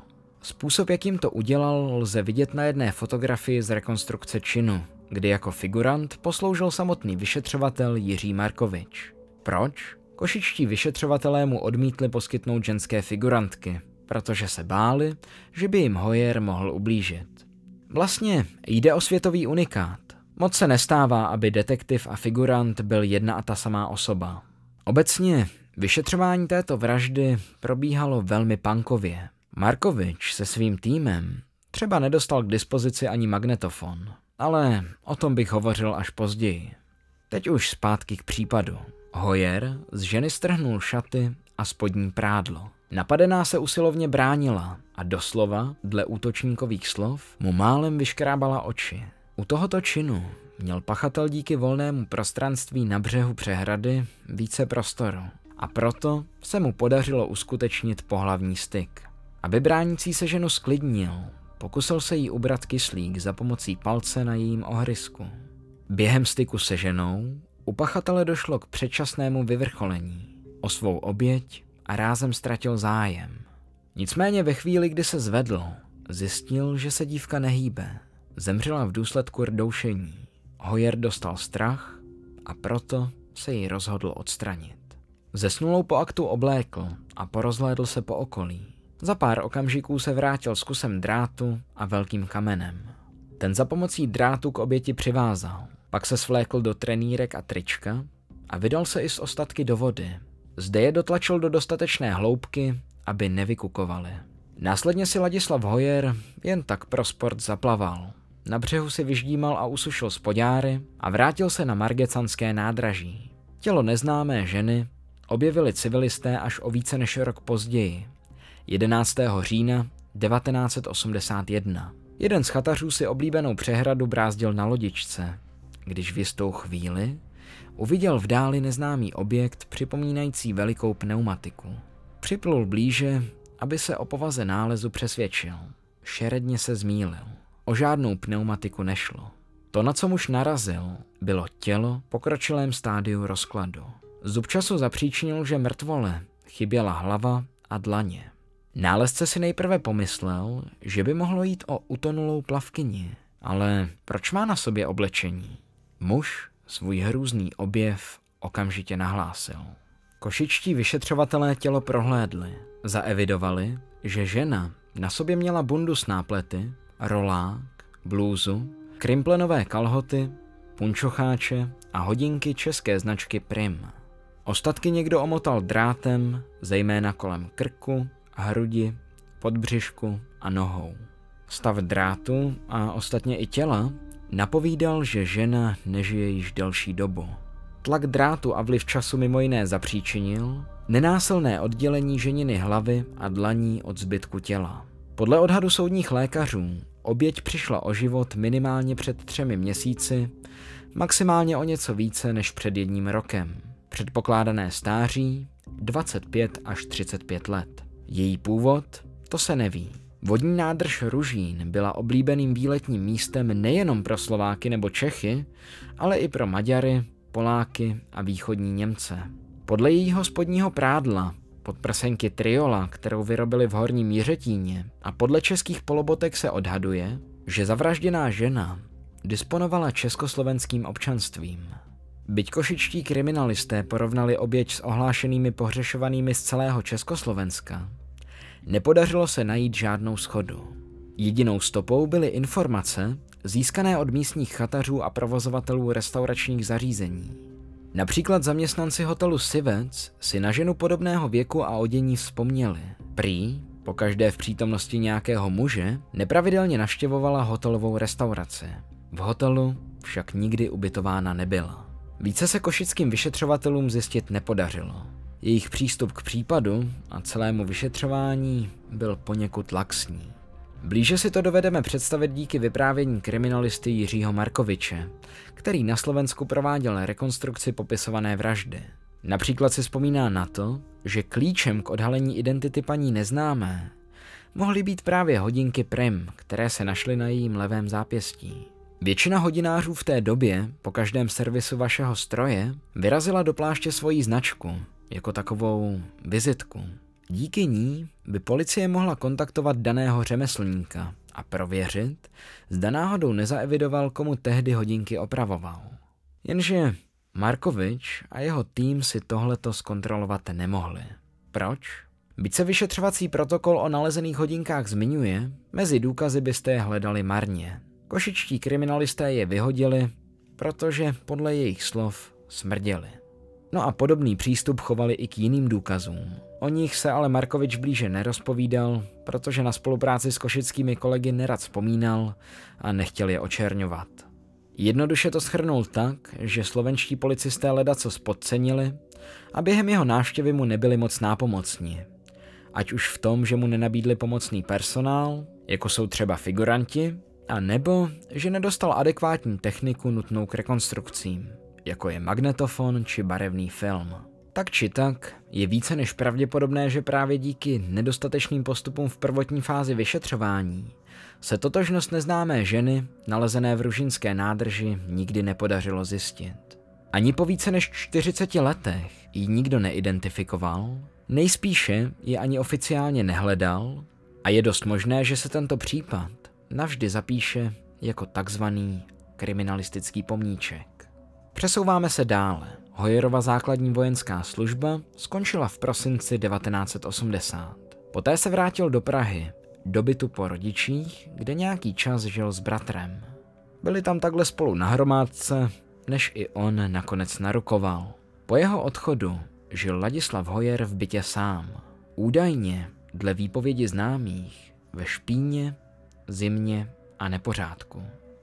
Způsob, jakým to udělal, lze vidět na jedné fotografii z rekonstrukce činu, kdy jako figurant posloužil samotný vyšetřovatel Jiří Markovič. Proč? Košičtí vyšetřovatelé mu odmítli poskytnout ženské figurantky, protože se báli, že by jim Hoyer mohl ublížit. Vlastně jde o světový unikát. Moc se nestává, aby detektiv a figurant byl jedna a ta samá osoba. Obecně vyšetřování této vraždy probíhalo velmi punkově. Markovič se svým týmem třeba nedostal k dispozici ani magnetofon, ale o tom bych hovořil až později. Teď už zpátky k případu. Hoyer z ženy strhnul šaty a spodní prádlo. Napadená se usilovně bránila a doslova, dle útočníkových slov, mu málem vyškrábala oči. U tohoto činu měl pachatel díky volnému prostranství na břehu přehrady více prostoru a proto se mu podařilo uskutečnit pohlavní styk. Aby bránící se ženu sklidnil, pokusil se jí ubrat kyslík za pomocí palce na jejím ohrysku. Během styku se ženou u pachatele došlo k předčasnému vyvrcholení. O svou oběť a rázem ztratil zájem. Nicméně ve chvíli, kdy se zvedl, zjistil, že se dívka nehýbe. Zemřela v důsledku rdoušení. Hoyer dostal strach a proto se ji rozhodl odstranit. Zesnulou po aktu oblékl a porozhlédl se po okolí. Za pár okamžiků se vrátil s kusem drátu a velkým kamenem. Ten za pomocí drátu k oběti přivázal. Pak se svlékl do trenýrek a trička a vydal se i s ostatky do vody. Zde je dotlačil do dostatečné hloubky, aby nevykukovali. Následně si Ladislav Hoyer jen tak pro sport zaplaval. Na břehu si vyždímal a usušil spodňáry a vrátil se na Margecanské nádraží. Tělo neznámé ženy objevili civilisté až o více než rok později, jedenáctého října devatenáct set osmdesát jedna. Jeden z chatařů si oblíbenou přehradu brázdil na lodičce. Když v jistou chvíli uviděl v dáli neznámý objekt připomínající velikou pneumatiku. Připlul blíže, aby se o povaze nálezu přesvědčil. Šeredně se zmýlil. O žádnou pneumatiku nešlo. To, na co muž narazil, bylo tělo v pokročilém stádiu rozkladu. Zub času zapříčinil, že mrtvole chyběla hlava a dlaně. Nálezce si nejprve pomyslel, že by mohlo jít o utonulou plavkyni, ale proč má na sobě oblečení? Muž svůj hrůzný objev okamžitě nahlásil. Košičtí vyšetřovatelé tělo prohlédli. Zaevidovali, že žena na sobě měla bundu s náplety, rolák, blůzu, krimplenové kalhoty, punčocháče a hodinky české značky Prim. Ostatky někdo omotal drátem, zejména kolem krku, hrudi, podbřišku a nohou. Stav drátu a ostatně i těla napovídal, že žena nežije již delší dobu. Tlak drátu a vliv času mimo jiné zapříčinil nenásilné oddělení ženiny hlavy a dlaní od zbytku těla. Podle odhadu soudních lékařů oběť přišla o život minimálně před třemi měsíci, maximálně o něco více než před jedním rokem. Předpokládané stáří dvacet pět až třicet pět let. Její původ, to se neví. Vodní nádrž Ružín byla oblíbeným výletním místem nejenom pro Slováky nebo Čechy, ale i pro Maďary, Poláky a východní Němce. Podle jejího spodního prádla, podprsenky Triola, kterou vyrobili v Horním Jiřetíně, a podle českých polobotek se odhaduje, že zavražděná žena disponovala československým občanstvím. Byť košičtí kriminalisté porovnali oběť s ohlášenými pohřešovanými z celého Československa, nepodařilo se najít žádnou shodu. Jedinou stopou byly informace získané od místních chatařů a provozovatelů restauračních zařízení. Například zaměstnanci hotelu Sivec si na ženu podobného věku a odění vzpomněli. Prý, pokaždé v přítomnosti nějakého muže, nepravidelně navštěvovala hotelovou restauraci. V hotelu však nikdy ubytována nebyla. Více se košickým vyšetřovatelům zjistit nepodařilo. Jejich přístup k případu a celému vyšetřování byl poněkud laxní. Blíže si to dovedeme představit díky vyprávění kriminalisty Jiřího Markoviče, který na Slovensku prováděl rekonstrukci popisované vraždy. Například si vzpomíná na to, že klíčem k odhalení identity paní neznámé mohly být právě hodinky Prim, které se našly na jejím levém zápěstí. Většina hodinářů v té době po každém servisu vašeho stroje vyrazila do pláště svoji značku, jako takovou vizitku. Díky ní by policie mohla kontaktovat daného řemeslníka a prověřit, zda náhodou nezaevidoval, komu tehdy hodinky opravoval. Jenže Markovič a jeho tým si tohleto zkontrolovat nemohli. Proč? Byť se vyšetřovací protokol o nalezených hodinkách zmiňuje, mezi důkazy byste je hledali marně. Košičtí kriminalisté je vyhodili, protože podle jejich slov smrděli. No a podobný přístup chovali i k jiným důkazům. O nich se ale Markovič blíže nerozpovídal, protože na spolupráci s košickými kolegy nerad vzpomínal a nechtěl je očerňovat. Jednoduše to shrnul tak, že slovenští policisté ledacos podcenili a během jeho návštěvy mu nebyli moc nápomocní. Ať už v tom, že mu nenabídli pomocný personál, jako jsou třeba figuranti, a nebo že nedostal adekvátní techniku nutnou k rekonstrukcím, jako je magnetofon či barevný film. Tak či tak, je více než pravděpodobné, že právě díky nedostatečným postupům v prvotní fázi vyšetřování se totožnost neznámé ženy, nalezené v ružinské nádrži, nikdy nepodařilo zjistit. Ani po více než čtyřiceti letech ji nikdo neidentifikoval, nejspíše ji ani oficiálně nehledal a je dost možné, že se tento případ navždy zapíše jako takzvaný kriminalistický pomníček. Přesouváme se dále. Hojerova základní vojenská služba skončila v prosinci devatenáct set osmdesát. Poté se vrátil do Prahy, do bytu po rodičích, kde nějaký čas žil s bratrem. Byli tam takhle spolu na hromádce, než i on nakonec narukoval. Po jeho odchodu žil Ladislav Hojer v bytě sám. Údajně, dle výpovědi známých, ve špíně, zimě a nepořádku.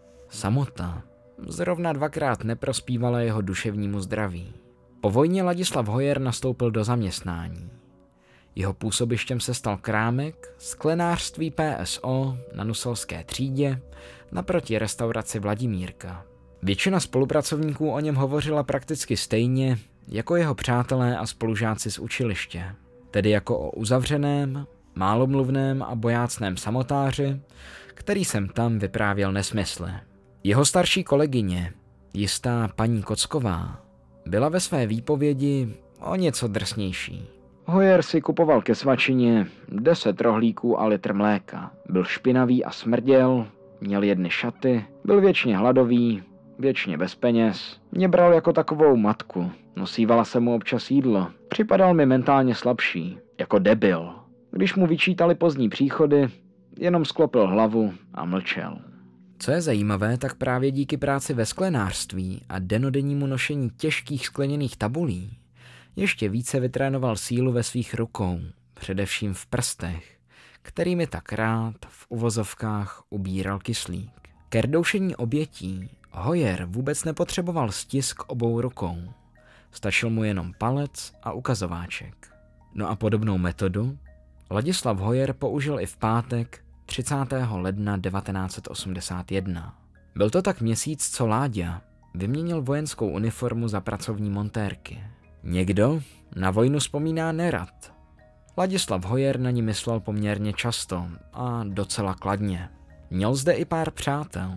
Samota zrovna dvakrát neprospívala jeho duševnímu zdraví. Po vojně Ladislav Hojer nastoupil do zaměstnání. Jeho působištěm se stal krámek sklenářství P S O na Nuselské třídě naproti restauraci Vladimírka. Většina spolupracovníků o něm hovořila prakticky stejně jako jeho přátelé a spolužáci z učiliště, tedy jako o uzavřeném, málomluvném a bojácném samotáři, který sem tam vyprávěl nesmysly. Jeho starší kolegyně, jistá paní Kocková, byla ve své výpovědi o něco drsnější. Hojer si kupoval ke svačině deset rohlíků a litr mléka. Byl špinavý a smrděl, měl jedny šaty, byl věčně hladový, věčně bez peněz. Mě bral jako takovou matku, nosívala se mu občas jídlo. Připadal mi mentálně slabší, jako debil. Když mu vyčítali pozdní příchody, jenom sklopil hlavu a mlčel. Co je zajímavé, tak právě díky práci ve sklenářství a denodennímu nošení těžkých skleněných tabulí ještě více vytrénoval sílu ve svých rukou, především v prstech, kterými tak rád v uvozovkách ubíral kyslík. Ke rdoušení obětí Hojer vůbec nepotřeboval stisk obou rukou. Stačil mu jenom palec a ukazováček. No a podobnou metodu Ladislav Hojer použil i v pátek třicátého ledna devatenáct set osmdesát jedna. Byl to tak měsíc, co Láďa vyměnil vojenskou uniformu za pracovní montérky. Někdo na vojnu vzpomíná nerad. Ladislav Hojer na ní myslel poměrně často a docela kladně. Měl zde i pár přátel.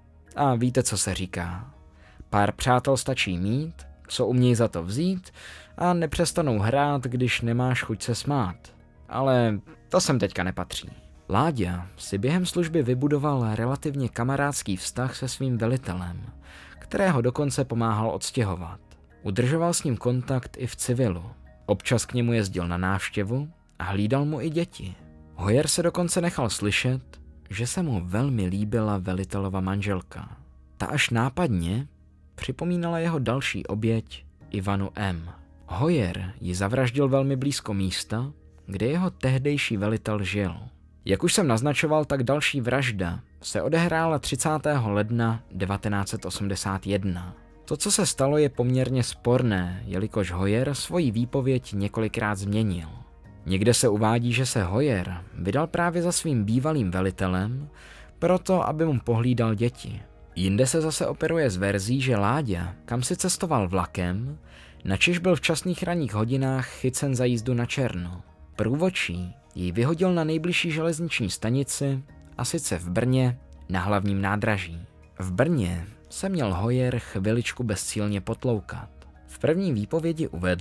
A víte, co se říká. Pár přátel stačí mít, co umějí za to vzít a nepřestanou hrát, když nemáš chuť se smát. Ale to sem teďka nepatří. Láďa si během služby vybudoval relativně kamarádský vztah se svým velitelem, kterého dokonce pomáhal odstěhovat. Udržoval s ním kontakt i v civilu. Občas k němu jezdil na návštěvu a hlídal mu i děti. Hojer se dokonce nechal slyšet, že se mu velmi líbila velitelova manželka. Ta až nápadně připomínala jeho další oběť Ivanu M. Hojer ji zavraždil velmi blízko místa, kde jeho tehdejší velitel žil. Jak už jsem naznačoval, tak další vražda se odehrála třicátého ledna devatenáct set osmdesát jedna. To, co se stalo, je poměrně sporné, jelikož Hojer svoji výpověď několikrát změnil. Někde se uvádí, že se Hojer vydal právě za svým bývalým velitelem, proto aby mu pohlídal děti. Jinde se zase operuje z verzí, že Láďa, kam si cestoval vlakem, načež byl v časných ranních hodinách chycen za jízdu na černo. Průvodčí jej vyhodil na nejbližší železniční stanici, a sice v Brně na hlavním nádraží. V Brně se měl Hojer chviličku bezcílně potloukat. V první výpovědi uvedl,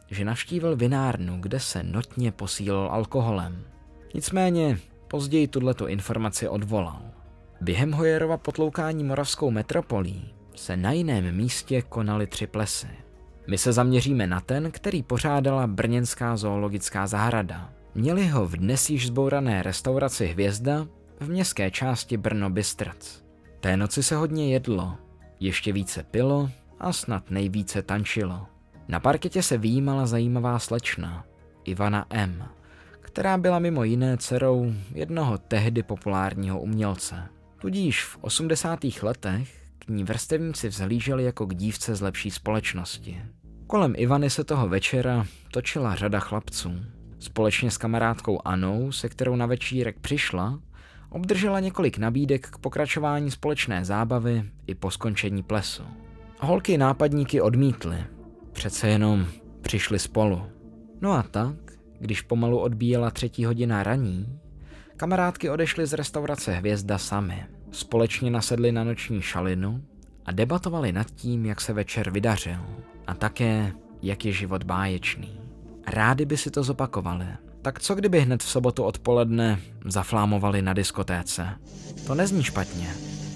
že navštívil vinárnu, kde se notně posílil alkoholem. Nicméně později tuto informaci odvolal. Během Hoyerova potloukání moravskou metropolí se na jiném místě konaly tři plesy. My se zaměříme na ten, který pořádala brněnská zoologická zahrada. Měli ho v dnes již zbourané restauraci Hvězda v městské části Brno-Bystrc. Té noci se hodně jedlo, ještě více pilo a snad nejvíce tančilo. Na parketě se vyjímala zajímavá slečna, Ivana M., která byla mimo jiné dcerou jednoho tehdy populárního umělce. Tudíž v osmdesátých letech k ní vrstevníci vzhlíželi jako k dívce z lepší společnosti. Kolem Ivany se toho večera točila řada chlapců. Společně s kamarádkou Anou, se kterou na večírek přišla, obdržela několik nabídek k pokračování společné zábavy i po skončení plesu. Holky nápadníky odmítly, přece jenom přišli spolu. No a tak, když pomalu odbíjela třetí hodina raní, kamarádky odešly z restaurace Hvězda samy. Společně nasedli na noční šalinu a debatovali nad tím, jak se večer vydařil a také, jak je život báječný. Rádi by si to zopakovali. Tak co kdyby hned v sobotu odpoledne zaflámovali na diskotéce? To nezní špatně.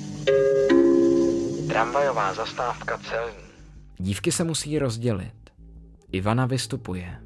Tramvajová zastávka Celní. Dívky se musí rozdělit. Ivana vystupuje.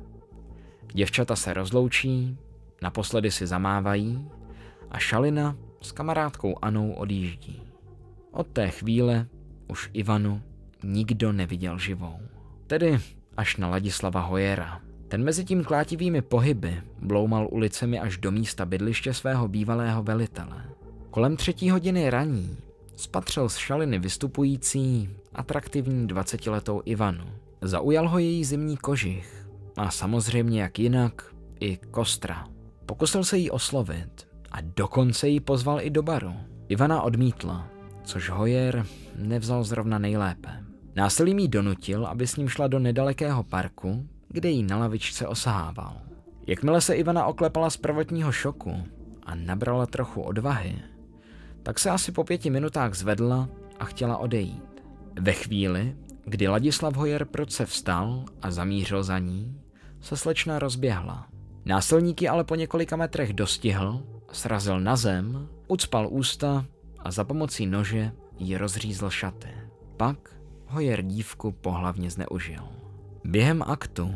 Děvčata se rozloučí, naposledy si zamávají a šalina s kamarádkou Anou odjíždí. Od té chvíle už Ivanu nikdo neviděl živou. Tedy až na Ladislava Hoyera. Ten mezi tím klátivými pohyby bloumal ulicemi až do místa bydliště svého bývalého velitele. Kolem třetí hodiny raní spatřil z šaliny vystupující atraktivní dvacetiletou Ivanu. Zaujal ho její zimní kožich a samozřejmě jak jinak i kostra. Pokusil se jí oslovit a dokonce ji pozval i do baru. Ivana odmítla, což Hoyer nevzal zrovna nejlépe. Násilím jí donutil, aby s ním šla do nedalekého parku, kde jí na lavičce osahával. Jakmile se Ivana oklepala z prvotního šoku a nabrala trochu odvahy, tak se asi po pěti minutách zvedla a chtěla odejít. Ve chvíli, kdy Ladislav Hoyer prudce vstal a zamířil za ní, se slečna rozběhla. Násilník ji ale po několika metrech dostihl, srazil na zem, ucpal ústa a za pomocí nože jí rozřízl šaty. Pak Hoyer dívku pohlavně zneužil. Během aktu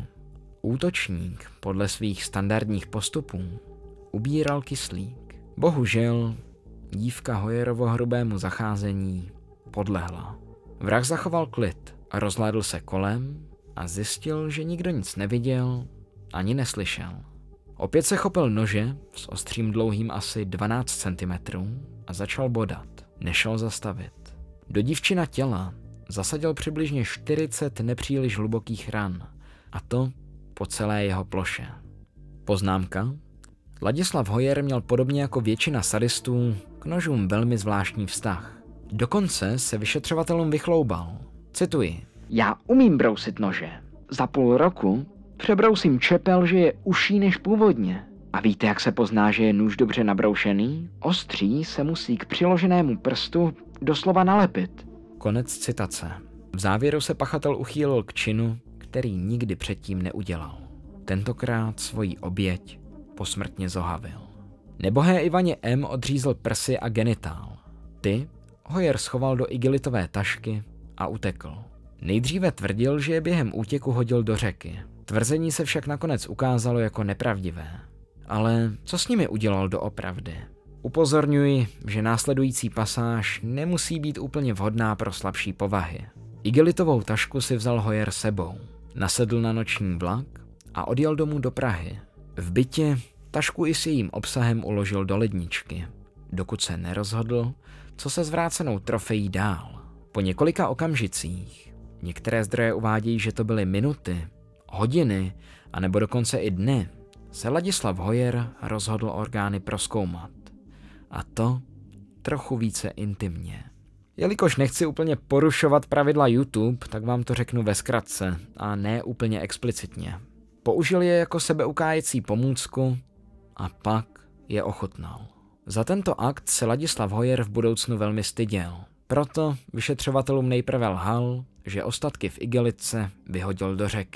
útočník podle svých standardních postupů ubíral kyslík. Bohužel dívka Hoyerovo hrubému zacházení podlehla. Vrah zachoval klid a rozhlédl se kolem a zjistil, že nikdo nic neviděl ani neslyšel. Opět se chopil nože s ostřím dlouhým asi dvanáct centimetrů a začal bodat. Nešel zastavit. Do dívčina těla zasadil přibližně čtyřicet nepříliš hlubokých ran, a to po celé jeho ploše. Poznámka. Ladislav Hoyer měl podobně jako většina sadistů k nožům velmi zvláštní vztah. Dokonce se vyšetřovatelům vychloubal. Cituji. Já umím brousit nože. Za půl roku přebrousím čepel, že je uší než původně. A víte, jak se pozná, že je nůž dobře nabroušený? Ostří se musí k přiloženému prstu doslova nalepit. Konec citace. V závěru se pachatel uchýlil k činu, který nikdy předtím neudělal. Tentokrát svoji oběť posmrtně zohavil. Nebohé Ivaně M. odřízl prsy a genitál. Ty Hoyer schoval do igelitové tašky a utekl. Nejdříve tvrdil, že je během útěku hodil do řeky. Tvrzení se však nakonec ukázalo jako nepravdivé. Ale co s nimi udělal doopravdy? Upozorňuji, že následující pasáž nemusí být úplně vhodná pro slabší povahy. Igelitovou tašku si vzal Hoyer sebou, nasedl na noční vlak a odjel domů do Prahy. V bytě tašku i s jejím obsahem uložil do ledničky, dokud se nerozhodl, co se zvrácenou trofejí dál. Po několika okamžicích, některé zdroje uvádějí, že to byly minuty, hodiny, anebo dokonce i dny, se Ladislav Hoyer rozhodl orgány prozkoumat. A to trochu více intimně. Jelikož nechci úplně porušovat pravidla YouTube, tak vám to řeknu ve zkratce a ne úplně explicitně. Použil je jako sebeukájecí pomůcku a pak je ochutnal. Za tento akt se Ladislav Hoyer v budoucnu velmi styděl. Proto vyšetřovatelům nejprve lhal, že ostatky v igelitce vyhodil do řeky.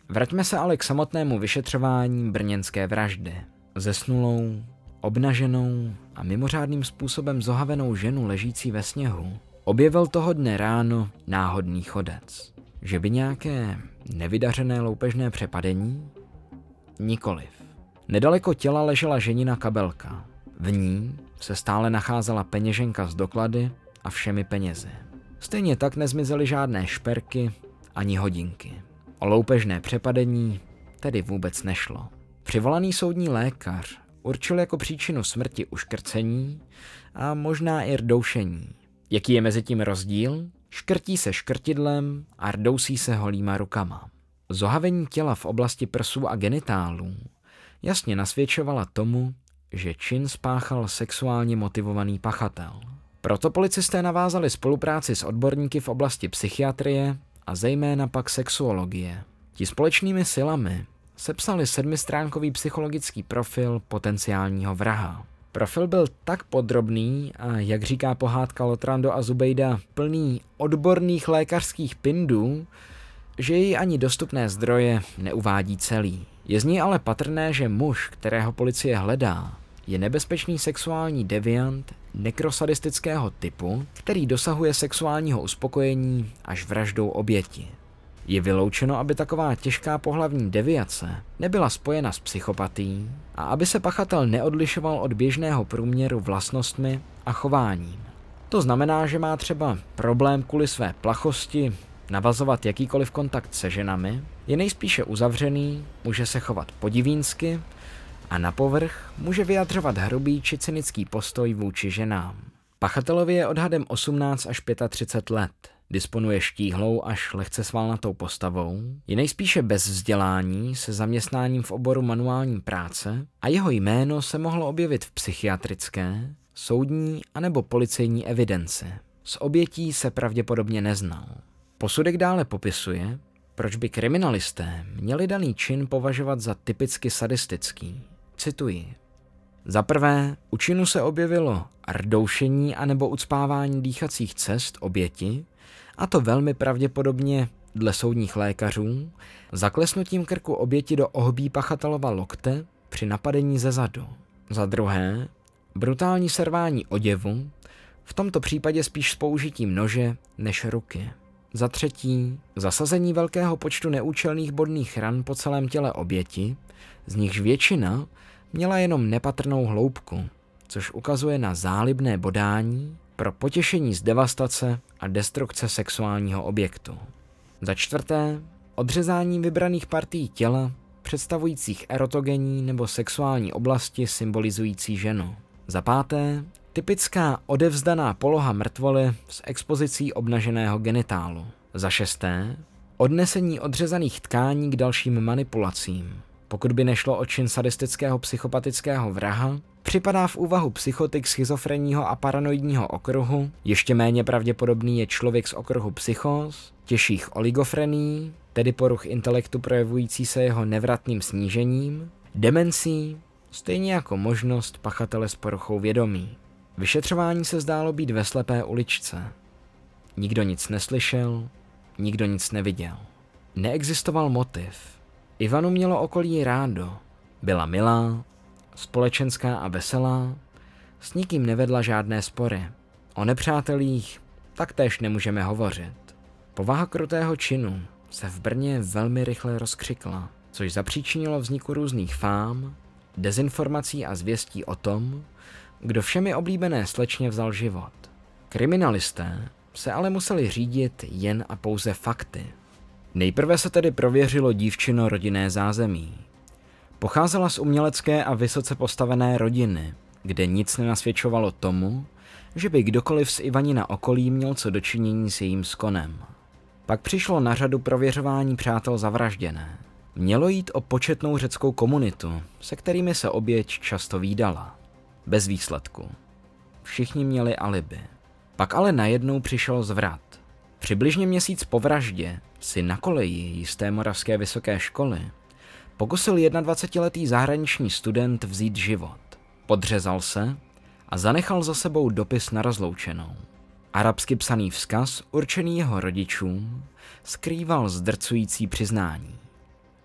Vraťme se ale k samotnému vyšetřování brněnské vraždy. Zesnulou, obnaženou a mimořádným způsobem zohavenou ženu ležící ve sněhu objevil toho dne ráno náhodný chodec. Že by nějaké nevydařené loupežné přepadení? Nikoliv. Nedaleko těla ležela ženina kabelka. V ní se stále nacházela peněženka z doklady a všemi penězi. Stejně tak nezmizely žádné šperky ani hodinky. O loupežné přepadení tedy vůbec nešlo. Přivolaný soudní lékař určil jako příčinu smrti uškrcení a možná i rdoušení. Jaký je mezi tím rozdíl? Škrtí se škrtidlem a rdousí se holýma rukama. Zohavení těla v oblasti prsů a genitálů jasně nasvědčovala tomu, že čin spáchal sexuálně motivovaný pachatel. Proto policisté navázali spolupráci s odborníky v oblasti psychiatrie a zejména pak sexuologie. Ti společnými silami sepsali sedmistránkový psychologický profil potenciálního vraha. Profil byl tak podrobný a, jak říká pohádka Lotrando a Zubejda, plný odborných lékařských pindů, že jej ani dostupné zdroje neuvádí celý. Je z ní ale patrné, že muž, kterého policie hledá, je nebezpečný sexuální deviant nekrosadistického typu, který dosahuje sexuálního uspokojení až vraždou oběti. Je vyloučeno, aby taková těžká pohlavní deviace nebyla spojena s psychopatií a aby se pachatel neodlišoval od běžného průměru vlastnostmi a chováním. To znamená, že má třeba problém kvůli své plachosti navazovat jakýkoliv kontakt se ženami, je nejspíše uzavřený, může se chovat podivínsky a na povrch může vyjadřovat hrubý či cynický postoj vůči ženám. Pachatelovi je odhadem osmnáct až třicet pět let. Disponuje štíhlou až lehce svalnatou postavou, je nejspíše bez vzdělání se zaměstnáním v oboru manuální práce a jeho jméno se mohlo objevit v psychiatrické, soudní anebo policejní evidenci. S obětí se pravděpodobně neznal. Posudek dále popisuje, proč by kriminalisté měli daný čin považovat za typicky sadistický. Cituji. Za prvé, u činu se objevilo rdoušení anebo ucpávání dýchacích cest oběti, a to velmi pravděpodobně, dle soudních lékařů, zaklesnutím krku oběti do ohbí pachatelova lokte při napadení ze zadu. Za druhé, brutální servání oděvu, v tomto případě spíš s použitím nože než ruky. Za třetí, zasazení velkého počtu neúčelných bodných ran po celém těle oběti, z nichž většina měla jenom nepatrnou hloubku, což ukazuje na zálibné bodání pro potěšení z devastace a destrukce sexuálního objektu. Za čtvrté, odřezání vybraných partií těla představujících erotogenní nebo sexuální oblasti symbolizující ženu. Za páté, typická odevzdaná poloha mrtvoly s expozicí obnaženého genitálu. Za šesté, odnesení odřezaných tkání k dalším manipulacím. Pokud by nešlo o čin sadistického psychopatického vraha, připadá v úvahu psychotik schizofrenního a paranoidního okruhu, ještě méně pravděpodobný je člověk z okruhu psychóz, těžších oligofrenií, tedy poruch intelektu projevující se jeho nevratným snížením, demencí, stejně jako možnost pachatele s poruchou vědomí. Vyšetřování se zdálo být ve slepé uličce. Nikdo nic neslyšel, nikdo nic neviděl. Neexistoval motiv. Ivanu mělo okolí rádo. Byla milá, společenská a veselá, s nikým nevedla žádné spory. O nepřátelích taktéž nemůžeme hovořit. Povaha krutého činu se v Brně velmi rychle rozkřikla, což zapříčinilo vzniku různých fám, dezinformací a zvěstí o tom, kdo všemi oblíbené slečně vzal život. Kriminalisté se ale museli řídit jen a pouze fakty. Nejprve se tedy prověřilo dívčino rodinné zázemí. Pocházela z umělecké a vysoce postavené rodiny, kde nic nenasvědčovalo tomu, že by kdokoliv z Ivanina okolí měl co dočinění s jejím skonem. Pak přišlo na řadu prověřování přátel zavražděné. Mělo jít o početnou řeckou komunitu, se kterými se oběť často vídala. Bez výsledku. Všichni měli alibi. Pak ale najednou přišel zvrat. Přibližně měsíc po vraždě si na koleji jisté moravské vysoké školy pokusil dvacetiletý zahraniční student vzít život. Podřezal se a zanechal za sebou dopis na rozloučenou. Arabsky psaný vzkaz, určený jeho rodičům, skrýval zdrcující přiznání.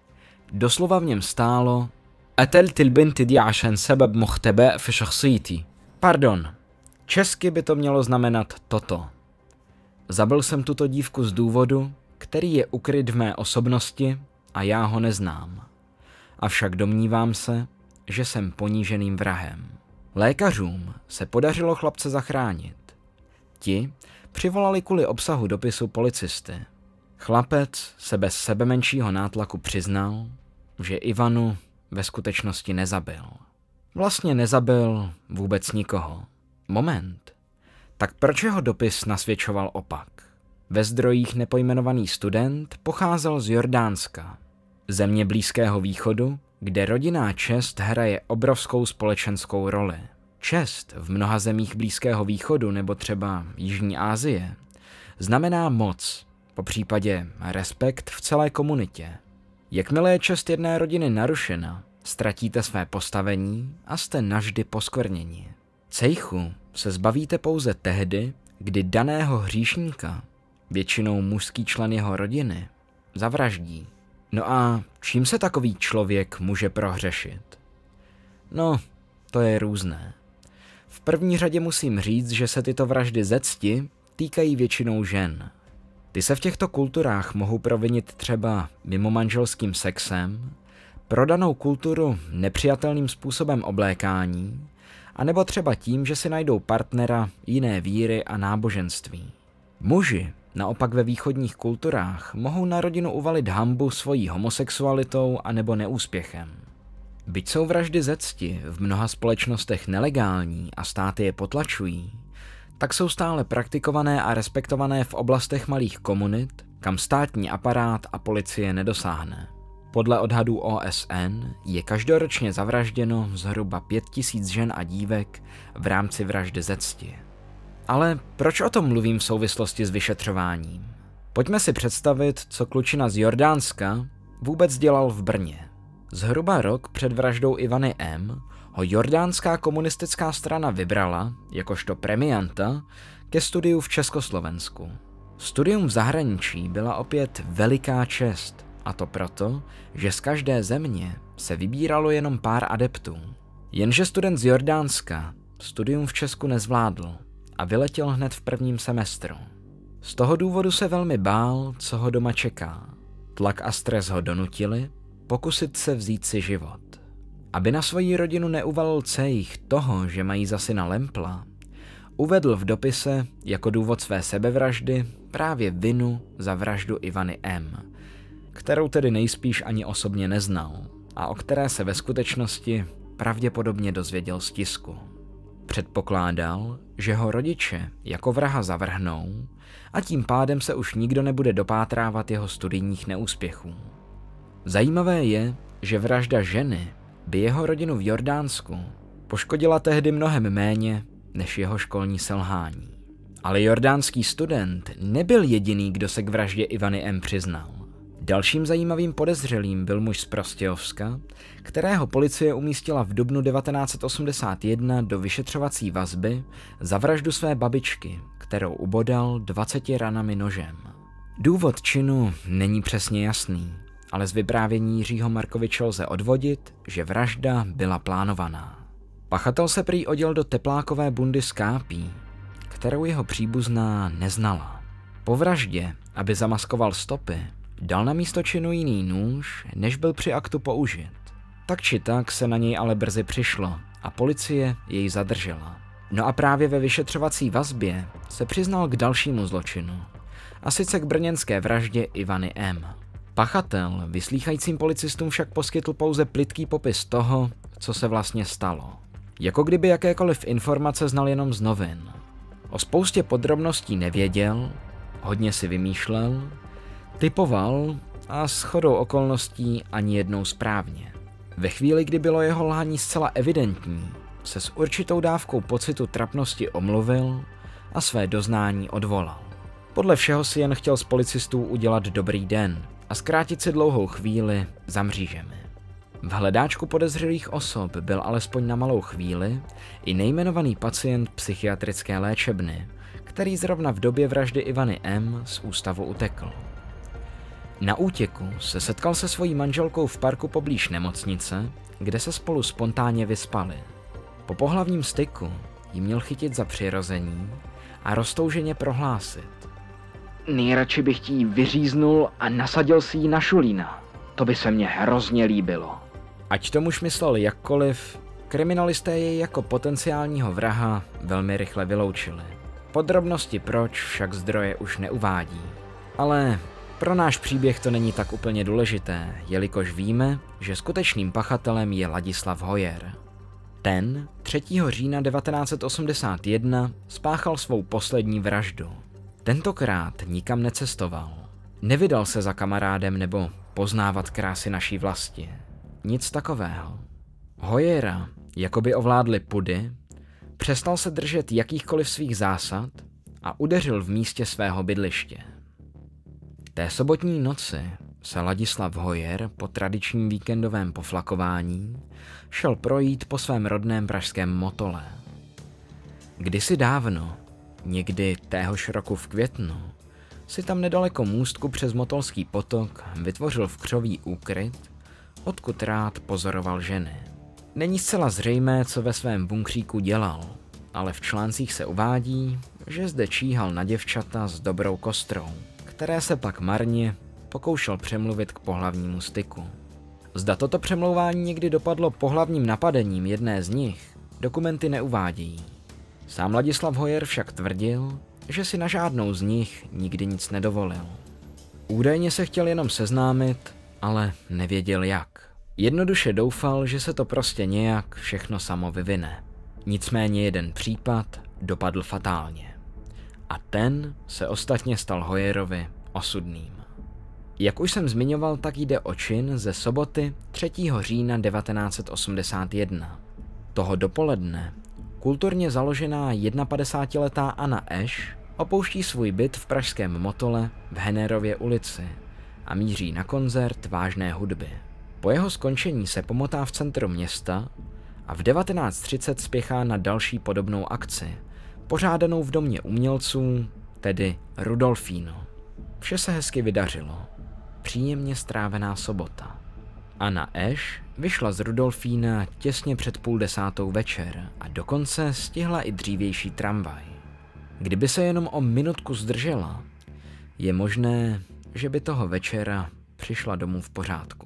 Doslova v něm stálo قتلت البنت دي عشان سبب مختبئ في شخصيتي. Pardon, česky by to mělo znamenat toto. Zabil jsem tuto dívku z důvodu, který je ukryt v mé osobnosti a já ho neznám. Avšak domnívám se, že jsem poníženým vrahem. Lékařům se podařilo chlapce zachránit. Ti přivolali kvůli obsahu dopisu policisty. Chlapec se bez sebemenšího nátlaku přiznal, že Ivanu ve skutečnosti nezabil. Vlastně nezabil vůbec nikoho. Moment. Tak proč jeho dopis nasvědčoval opak? Ve zdrojích nepojmenovaný student pocházel z Jordánska, země Blízkého východu, kde rodinná čest hraje obrovskou společenskou roli. Čest v mnoha zemích Blízkého východu nebo třeba Jižní Asie znamená moc, popřípadě respekt v celé komunitě. Jakmile je čest jedné rodiny narušena, ztratíte své postavení a jste navždy poskvrněni. Cejchu se zbavíte pouze tehdy, kdy daného hříšníka, většinou mužský člen jeho rodiny, zavraždí. No a čím se takový člověk může prohřešit? No, to je různé. V první řadě musím říct, že se tyto vraždy ze cti týkají většinou žen. Ty se v těchto kulturách mohou provinit třeba mimomanželským sexem, pro danou kulturu nepřijatelným způsobem oblékání, anebo třeba tím, že si najdou partnera jiné víry a náboženství. Muži naopak ve východních kulturách mohou na rodinu uvalit hanbu svojí homosexualitou anebo neúspěchem. Byť jsou vraždy ze cti v mnoha společnostech nelegální a státy je potlačují, tak jsou stále praktikované a respektované v oblastech malých komunit, kam státní aparát a policie nedosáhne. Podle odhadů O S N je každoročně zavražděno zhruba pět tisíc žen a dívek v rámci vraždy ze cti. Ale proč o tom mluvím v souvislosti s vyšetřováním? Pojďme si představit, co klučina z Jordánska vůbec dělal v Brně. Zhruba rok před vraždou Ivany M. ho jordánská komunistická strana vybrala, jakožto premianta, ke studiu v Československu. Studium v zahraničí byla opět veliká čest, a to proto, že z každé země se vybíralo jenom pár adeptů. Jenže student z Jordánska studium v Česku nezvládl a vyletěl hned v prvním semestru. Z toho důvodu se velmi bál, co ho doma čeká. Tlak a stres ho donutili pokusit se vzít si život. Aby na svoji rodinu neuvalil cejch toho, že mají za syna lempla, uvedl v dopise jako důvod své sebevraždy právě vinu za vraždu Ivany M., kterou tedy nejspíš ani osobně neznal a o které se ve skutečnosti pravděpodobně dozvěděl z tisku. Předpokládal, že ho rodiče jako vraha zavrhnou a tím pádem se už nikdo nebude dopátrávat jeho studijních neúspěchů. Zajímavé je, že vražda ženy by jeho rodinu v Jordánsku poškodila tehdy mnohem méně než jeho školní selhání. Ale jordánský student nebyl jediný, kdo se k vraždě Ivany M. přiznal. Dalším zajímavým podezřelým byl muž z Prostějovska, kterého policie umístila v dubnu devatenáct set osmdesát jedna do vyšetřovací vazby za vraždu své babičky, kterou ubodal dvaceti ranami nožem. Důvod činu není přesně jasný, ale z vyprávění Jiřího Markoviče lze odvodit, že vražda byla plánovaná. Pachatel se prý oděl do teplákové bundy s kápí, kterou jeho příbuzná neznala. Po vraždě, aby zamaskoval stopy, dal na místo činu jiný nůž, než byl při aktu použit. Tak či tak se na něj ale brzy přišlo a policie jej zadržela. No a právě ve vyšetřovací vazbě se přiznal k dalšímu zločinu, a sice k brněnské vraždě Ivany M. Pachatel vyslýchajícím policistům však poskytl pouze plytký popis toho, co se vlastně stalo. Jako kdyby jakékoliv informace znal jenom z novin. O spoustě podrobností nevěděl, hodně si vymýšlel, typoval a shodou okolností ani jednou správně. Ve chvíli, kdy bylo jeho lhaní zcela evidentní, se s určitou dávkou pocitu trapnosti omluvil a své doznání odvolal. Podle všeho si jen chtěl z policistů udělat dobrý den a zkrátit si dlouhou chvíli za mřížemi. V hledáčku podezřelých osob byl alespoň na malou chvíli i nejmenovaný pacient psychiatrické léčebny, který zrovna v době vraždy Ivany M. z ústavu utekl. Na útěku se setkal se svojí manželkou v parku poblíž nemocnice, kde se spolu spontánně vyspali. Po pohlavním styku ji měl chytit za přirození a roztouženě prohlásit: nejradši bych ti ji vyříznul a nasadil si ji na šulína. To by se mně hrozně líbilo. Ať tomuž myslel jakkoliv, kriminalisté jej jako potenciálního vraha velmi rychle vyloučili. Podrobnosti proč však zdroje už neuvádí. Ale pro náš příběh to není tak úplně důležité, jelikož víme, že skutečným pachatelem je Ladislav Hojer. Ten třetího října devatenáct set osmdesát jedna spáchal svou poslední vraždu. Tentokrát nikam necestoval. Nevydal se za kamarádem nebo poznávat krásy naší vlasti. Nic takového. Hojera, jako by ovládli pudy, přestal se držet jakýchkoliv svých zásad a udeřil v místě svého bydliště. Té sobotní noci se Ladislav Hojer po tradičním víkendovém poflakování šel projít po svém rodném pražském Motole. Kdysi dávno, někdy téhož roku v květnu, si tam nedaleko můstku přes Motolský potok vytvořil vkřový úkryt, odkud rád pozoroval ženy. Není zcela zřejmé, co ve svém bunkříku dělal, ale v článcích se uvádí, že zde číhal na děvčata s dobrou kostrou, které se pak marně pokoušel přemluvit k pohlavnímu styku. Zda toto přemlouvání někdy dopadlo pohlavním napadením jedné z nich, dokumenty neuvádějí. Sám Ladislav Hojer však tvrdil, že si na žádnou z nich nikdy nic nedovolil. Údajně se chtěl jenom seznámit, ale nevěděl jak. Jednoduše doufal, že se to prostě nějak všechno samo vyvine. Nicméně jeden případ dopadl fatálně. A ten se ostatně stal Hojerovi osudným. Jak už jsem zmiňoval, tak jde o čin ze soboty třetího října devatenáct set osmdesát jedna. Toho dopoledne kulturně založená padesátiletá Anna Eš opouští svůj byt v pražském Motole v Hennerově ulici a míří na koncert vážné hudby. Po jeho skončení se pomotá v centru města a v devatenáct třicet spěchá na další podobnou akci, pořádanou v domě umělců, tedy Rudolfínu. Vše se hezky vydařilo. Příjemně strávená sobota. Anna Eš vyšla z Rudolfína těsně před půl desátou večer a dokonce stihla i dřívější tramvaj. Kdyby se jenom o minutku zdržela, je možné, že by toho večera přišla domů v pořádku.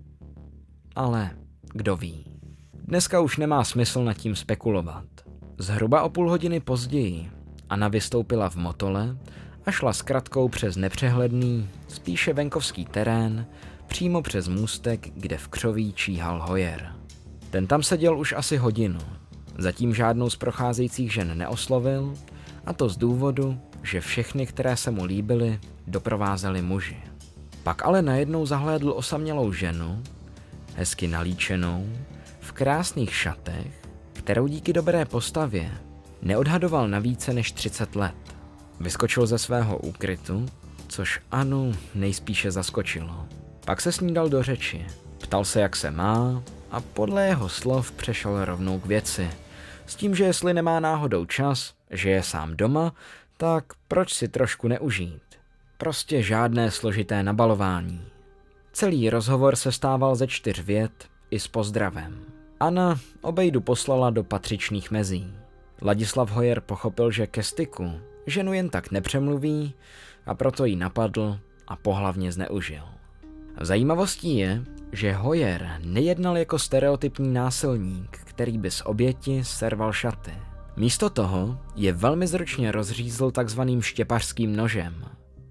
Ale kdo ví. Dneska už nemá smysl nad tím spekulovat. Zhruba o půl hodiny později Anna vystoupila v Motole a šla s kratkou přes nepřehledný, spíše venkovský terén, přímo přes můstek, kde v křoví číhal Hojer. Ten tam seděl už asi hodinu. Zatím žádnou z procházejících žen neoslovil, a to z důvodu, že všechny, které se mu líbily, doprovázeli muži. Pak ale najednou zahlédl osamělou ženu, hezky nalíčenou, v krásných šatech, kterou díky dobré postavě neodhadoval na více než třicet let. Vyskočil ze svého úkrytu, což Anu nejspíše zaskočilo. Pak se s ní dal do řeči, ptal se, jak se má, a podle jeho slov přešel rovnou k věci, s tím, že jestli nemá náhodou čas, že je sám doma, tak proč si trošku neužít? Prostě žádné složité nabalování. Celý rozhovor se stával ze čtyř vět i s pozdravem. Anna obejdu poslala do patřičných mezí. Ladislav Hojer pochopil, že ke styku ženu jen tak nepřemluví, a proto ji napadl a pohlavně zneužil. Zajímavostí je, že Hojer nejednal jako stereotypní násilník, který by z oběti serval šaty. Místo toho je velmi zručně rozřízl takzvaným štěpařským nožem.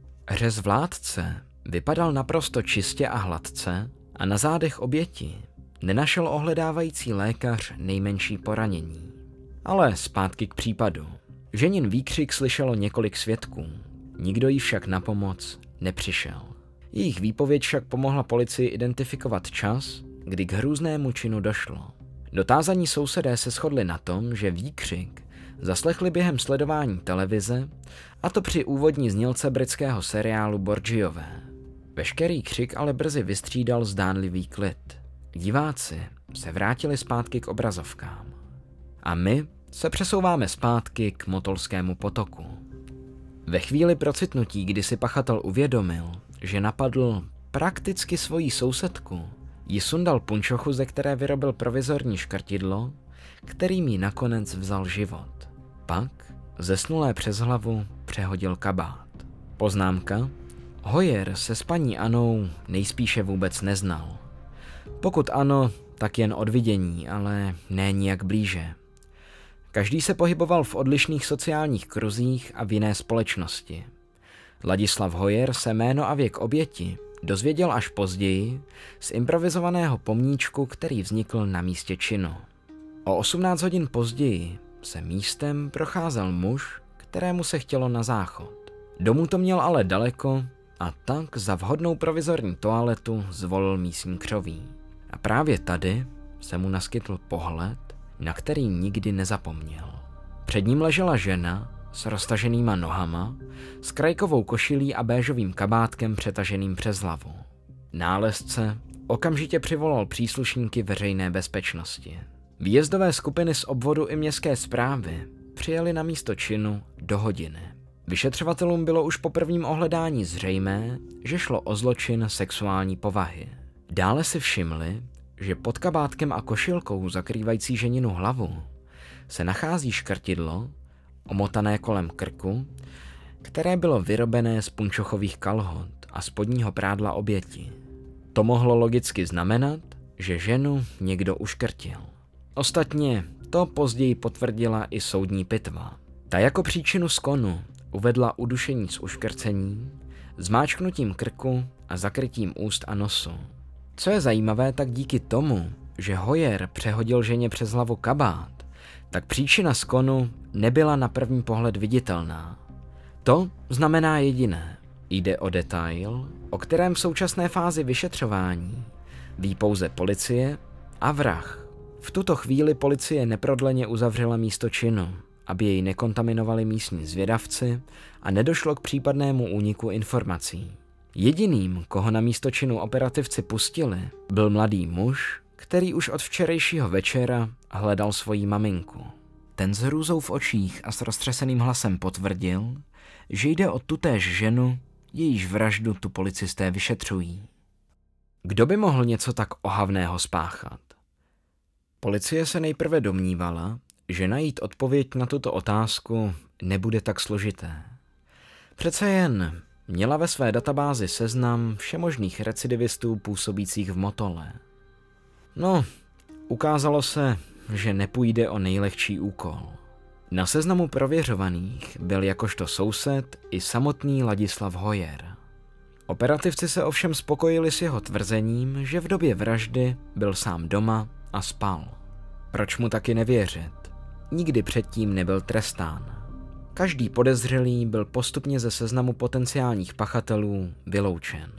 Řez vládce vypadal naprosto čistě a hladce a na zádech oběti nenašel ohledávající lékař nejmenší poranění. Ale zpátky k případu. Ženin výkřik slyšelo několik svědků, nikdo jí však na pomoc nepřišel. Jejich výpověď však pomohla policii identifikovat čas, kdy k hrůznému činu došlo. Dotázaní sousedé se shodli na tom, že výkřik zaslechli během sledování televize, a to při úvodní znělce britského seriálu Borgiové. Veškerý křik ale brzy vystřídal zdánlivý klid. Diváci se vrátili zpátky k obrazovkám. A my se přesouváme zpátky k Motolskému potoku. Ve chvíli procitnutí, kdy si pachatel uvědomil, že napadl prakticky svoji sousedku, jí sundal punčochu, ze které vyrobil provizorní škrtidlo, kterým jí nakonec vzal život. Pak zesnulé přes hlavu přehodil kabát. Poznámka: Hoyer se s paní Annou nejspíše vůbec neznal. Pokud ano, tak jen od vidění, ale ne nijak blíže. Každý se pohyboval v odlišných sociálních kruzích a v jiné společnosti. Ladislav Hoyer se jméno a věk oběti dozvěděl až později z improvizovaného pomníčku, který vznikl na místě činu. O osmnáct hodin později se místem procházel muž, kterému se chtělo na záchod. Domů to měl ale daleko a tak za vhodnou provizorní toaletu zvolil místní křoví. A právě tady se mu naskytl pohled, na který nikdy nezapomněl. Před ním ležela žena s roztaženýma nohama, s krajkovou košilí a béžovým kabátkem přetaženým přes hlavu. Nálezce okamžitě přivolal příslušníky veřejné bezpečnosti. Výjezdové skupiny z obvodu i městské správy přijeli na místo činu do hodiny. Vyšetřovatelům bylo už po prvním ohledání zřejmé, že šlo o zločin sexuální povahy. Dále si všimli, že pod kabátkem a košilkou zakrývající ženinu hlavu se nachází škrtidlo, omotané kolem krku, které bylo vyrobené z punčochových kalhot a spodního prádla oběti. To mohlo logicky znamenat, že ženu někdo uškrtil. Ostatně to později potvrdila i soudní pitva. Ta jako příčinu skonu uvedla udušení z uškrcení, zmáčknutím krku a zakrytím úst a nosu. Co je zajímavé, tak díky tomu, že Hoyer přehodil ženě přes hlavu kabát, tak příčina skonu nebyla na první pohled viditelná. To znamená jediné. Jde o detail, o kterém v současné fázi vyšetřování ví pouze policie a vrah. V tuto chvíli policie neprodleně uzavřela místo činu, aby jej nekontaminovali místní zvědavci a nedošlo k případnému úniku informací. Jediným, koho na místo činu operativci pustili, byl mladý muž, který už od včerejšího večera hledal svoji maminku. Ten s hrůzou v očích a s roztřeseným hlasem potvrdil, že jde o tutéž ženu, jejíž vraždu tu policisté vyšetřují. Kdo by mohl něco tak ohavného spáchat? Policie se nejprve domnívala, že najít odpověď na tuto otázku nebude tak složité. Přece jen měla ve své databázi seznam všemožných recidivistů působících v Motole. No, ukázalo se, že nepůjde o nejlehčí úkol. Na seznamu prověřovaných byl jakožto soused i samotný Ladislav Hoyer. Operativci se ovšem spokojili s jeho tvrzením, že v době vraždy byl sám doma a spal. Proč mu taky nevěřit? Nikdy předtím nebyl trestán. Každý podezřelý byl postupně ze seznamu potenciálních pachatelů vyloučen.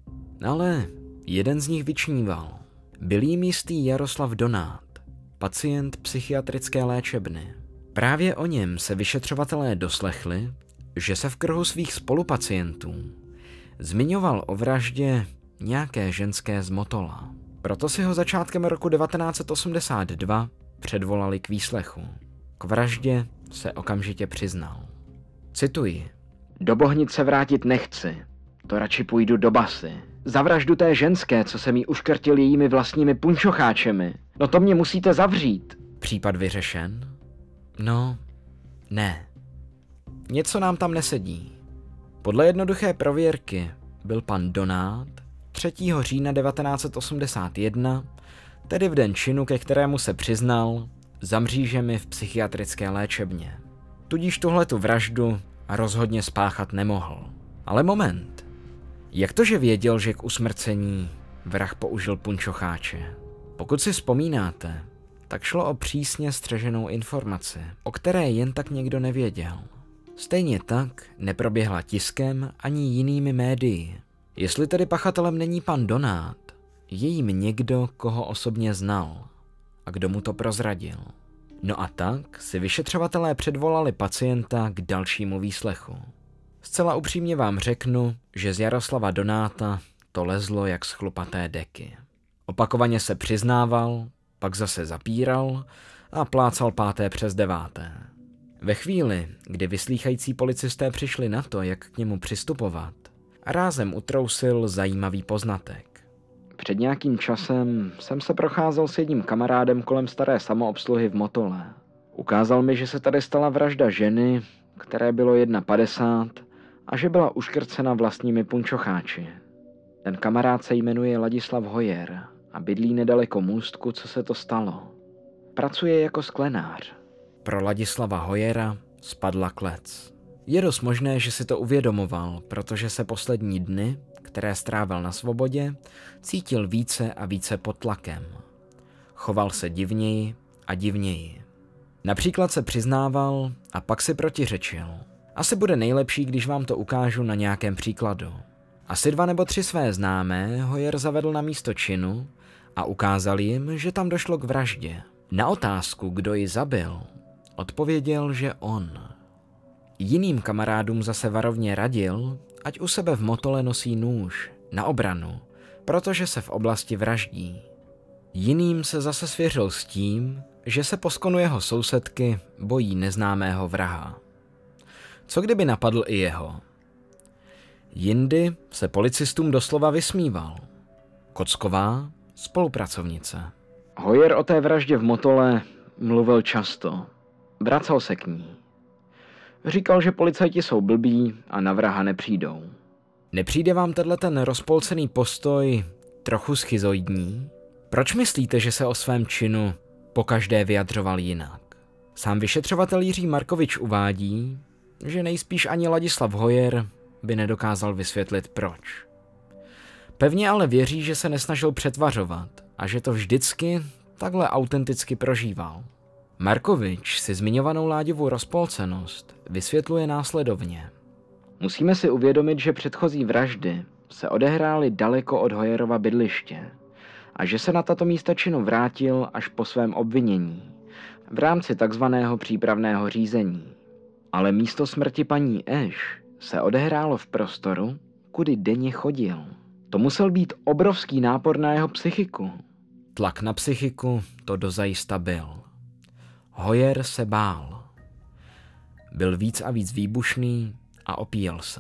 Ale jeden z nich vyčníval. Byl jím jistý Jaroslav Donát, pacient psychiatrické léčebny. Právě o něm se vyšetřovatelé doslechli, že se v kruhu svých spolupacientů zmiňoval o vraždě nějaké ženské z Motola. Proto si ho začátkem roku devatenáct set osmdesát dva předvolali k výslechu. K vraždě se okamžitě přiznal. Cituji. Do Bohnice vrátit nechci, to radši půjdu do basy. Za vraždu té ženské, co jsem jí uškrtil jejími vlastními punčocháčemi. No to mě musíte zavřít. Případ vyřešen? No, ne. Něco nám tam nesedí. Podle jednoduché prověrky byl pan Donát třetího října devatenáct set osmdesát jedna, tedy v den činu, ke kterému se přiznal, za mřížemi v psychiatrické léčebně. Tudíž tuhletu vraždu rozhodně spáchat nemohl. Ale moment. Jak to, že věděl, že k usmrcení vrah použil punčocháče? Pokud si vzpomínáte, tak šlo o přísně střeženou informaci, o které jen tak někdo nevěděl. Stejně tak neproběhla tiskem ani jinými médii. Jestli tedy pachatelem není pan Donát, je jim někdo, koho osobně znal a kdo mu to prozradil. No a tak si vyšetřovatelé předvolali pacienta k dalšímu výslechu. Zcela upřímně vám řeknu, že z Jaroslava Donáta to lezlo jak z chlupaté deky. Opakovaně se přiznával, pak zase zapíral a plácal páté přes deváté. Ve chvíli, kdy vyslýchající policisté přišli na to, jak k němu přistupovat, a rázem utrousil zajímavý poznatek. Před nějakým časem jsem se procházel s jedním kamarádem kolem staré samoobsluhy v Motole. Ukázal mi, že se tady stala vražda ženy, které bylo jedna padesát a že byla uškrcena vlastními punčocháči. Ten kamarád se jmenuje Ladislav Hojer a bydlí nedaleko můstku, co se to stalo. Pracuje jako sklenář. Pro Ladislava Hojera spadla klec. Je dost možné, že si to uvědomoval, protože se poslední dny, které strávil na svobodě, cítil více a více pod tlakem. Choval se divněji a divněji. Například se přiznával a pak si protiřečil. Asi bude nejlepší, když vám to ukážu na nějakém příkladu. Asi dva nebo tři své známé Hojer zavedl na místo činu a ukázal jim, že tam došlo k vraždě. Na otázku, kdo ji zabil, odpověděl, že on. Jiným kamarádům zase varovně radil, ať u sebe v Motole nosí nůž na obranu, protože se v oblasti vraždí. Jiným se zase svěřil s tím, že se po skonu jeho sousedky bojí neznámého vraha. Co kdyby napadl i jeho? Jindy se policistům doslova vysmíval. Kocková, spolupracovnice. Hojer o té vraždě v Motole mluvil často. Vracel se k ní. Říkal, že policajti jsou blbí a na vraha nepřijdou. Nepřijde vám tenhle ten rozpolcený postoj trochu schizoidní? Proč myslíte, že se o svém činu pokaždé vyjadřoval jinak? Sám vyšetřovatel Jiří Markovič uvádí, že nejspíš ani Ladislav Hojer by nedokázal vysvětlit proč. Pevně ale věří, že se nesnažil přetvařovat a že to vždycky takhle autenticky prožíval. Markovič si zmiňovanou Láďovu rozpolcenost vysvětluje následovně. Musíme si uvědomit, že předchozí vraždy se odehrály daleko od Hojerova bydliště a že se na tato místa činu vrátil až po svém obvinění v rámci takzvaného přípravného řízení. Ale místo smrti paní Eš se odehrálo v prostoru, kudy denně chodil. To musel být obrovský nápor na jeho psychiku. Tlak na psychiku to dozajista byl. Hojer se bál. Byl víc a víc výbušný a opíjel se.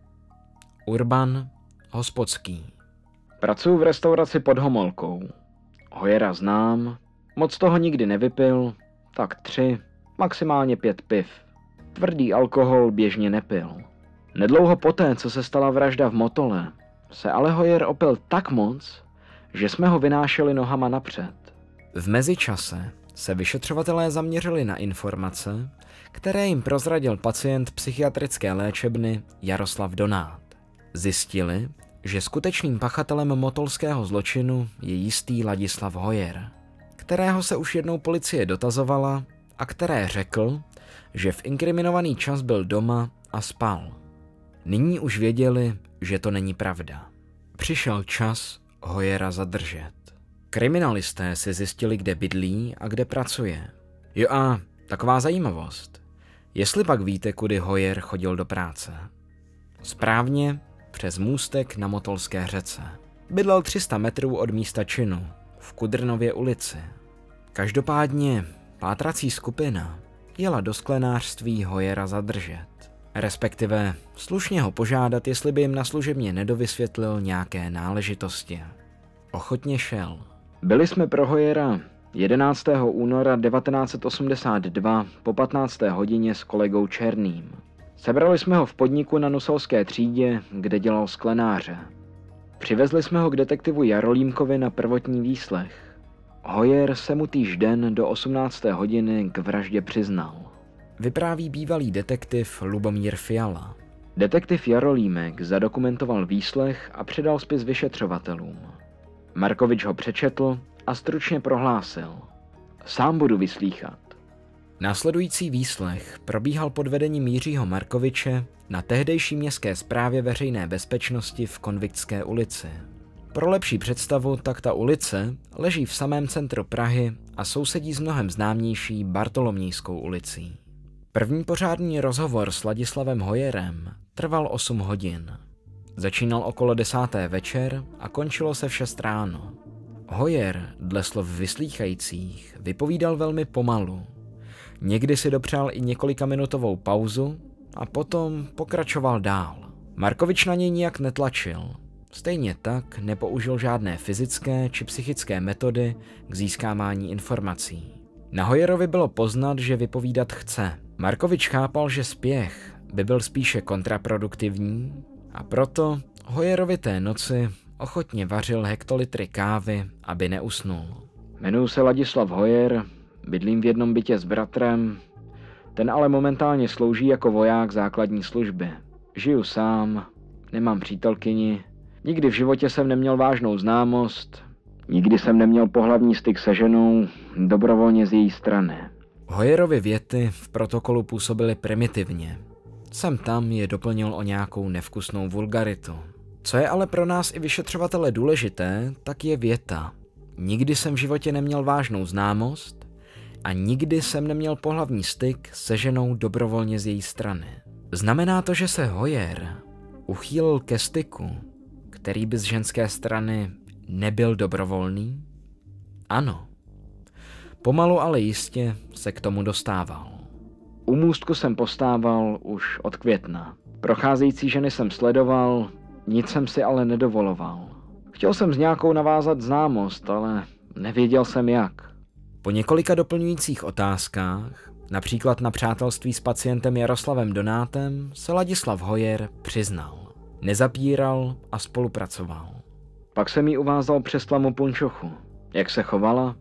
Urban Hospodský. Pracuji v restauraci pod Homolkou. Hojera znám, moc toho nikdy nevypil, tak tři, maximálně pět piv. Tvrdý alkohol běžně nepil. Nedlouho poté, co se stala vražda v Motole, se ale Hojer opil tak moc, že jsme ho vynášeli nohama napřed. V mezičase se vyšetřovatelé zaměřili na informace, které jim prozradil pacient psychiatrické léčebny Jaroslav Donát. Zjistili, že skutečným pachatelem motolského zločinu je jistý Ladislav Hojer, kterého se už jednou policie dotazovala a které řekl, že v inkriminovaný čas byl doma a spal. Nyní už věděli, že to není pravda. Přišel čas Hojera zadržet. Kriminalisté si zjistili, kde bydlí a kde pracuje. Jo a taková zajímavost. Jestli pak víte, kudy Hojer chodil do práce? Správně přes můstek na Motolské řece. Bydlel tři sta metrů od místa činu, v Kudrnově ulici. Každopádně pátrací skupina jela do sklenářství Hojera zadržet. Respektive slušně ho požádat, jestli by jim na služebně nedovysvětlil nějaké náležitosti. Ochotně šel. Byli jsme pro Hojera jedenáctého února devatenáct set osmdesát dva po patnácté hodině s kolegou Černým. Sebrali jsme ho v podniku na Nuselské třídě, kde dělal sklenáře. Přivezli jsme ho k detektivu Jarolímkovi na prvotní výslech. Hojer se mu týž den do osmnácté hodiny k vraždě přiznal. Vypráví bývalý detektiv Lubomír Fiala. Detektiv Jarolímek zadokumentoval výslech a předal spis vyšetřovatelům. Markovič ho přečetl a stručně prohlásil. Sám budu vyslýchat. Následující výslech probíhal pod vedením Jiřího Markoviče na tehdejší městské správě veřejné bezpečnosti v Konviktské ulici. Pro lepší představu, tak ta ulice leží v samém centru Prahy a sousedí s mnohem známější Bartolomějskou ulicí. První pořádný rozhovor s Ladislavem Hojerem trval osm hodin. Začínal okolo desáté večer a končilo se v šest ráno. Hojer, dle slov vyslýchajících, vypovídal velmi pomalu. Někdy si dopřál i několikaminutovou pauzu a potom pokračoval dál. Markovič na něj nijak netlačil. Stejně tak nepoužil žádné fyzické či psychické metody k získávání informací. Na Hoyerovi bylo poznat, že vypovídat chce. Markovič chápal, že spěch by byl spíše kontraproduktivní a proto Hoyerovi té noci ochotně vařil hektolitry kávy, aby neusnul. Jmenuji se Ladislav Hoyer, bydlím v jednom bytě s bratrem, ten ale momentálně slouží jako voják základní služby. Žiju sám, nemám přítelkyni, nikdy v životě jsem neměl vážnou známost, nikdy jsem neměl pohlavní styk se ženou, dobrovolně z její strany. Hoyerovy věty v protokolu působily primitivně. Sem tam je doplnil o nějakou nevkusnou vulgaritu. Co je ale pro nás i vyšetřovatele důležité, tak je věta. Nikdy jsem v životě neměl vážnou známost a nikdy jsem neměl pohlavní styk se ženou dobrovolně z její strany. Znamená to, že se Hoyer uchýlil ke styku, který by z ženské strany nebyl dobrovolný? Ano. Pomalu, ale jistě se k tomu dostával. U můstku jsem postával už od května. Procházející ženy jsem sledoval, nic jsem si ale nedovoloval. Chtěl jsem s nějakou navázat známost, ale nevěděl jsem jak. Po několika doplňujících otázkách, například na přátelství s pacientem Jaroslavem Donátem, se Ladislav Hoyer přiznal. Nezapíral a spolupracoval. Pak jsem jí uvázal přes tlamu punčochu. Jak se chovala?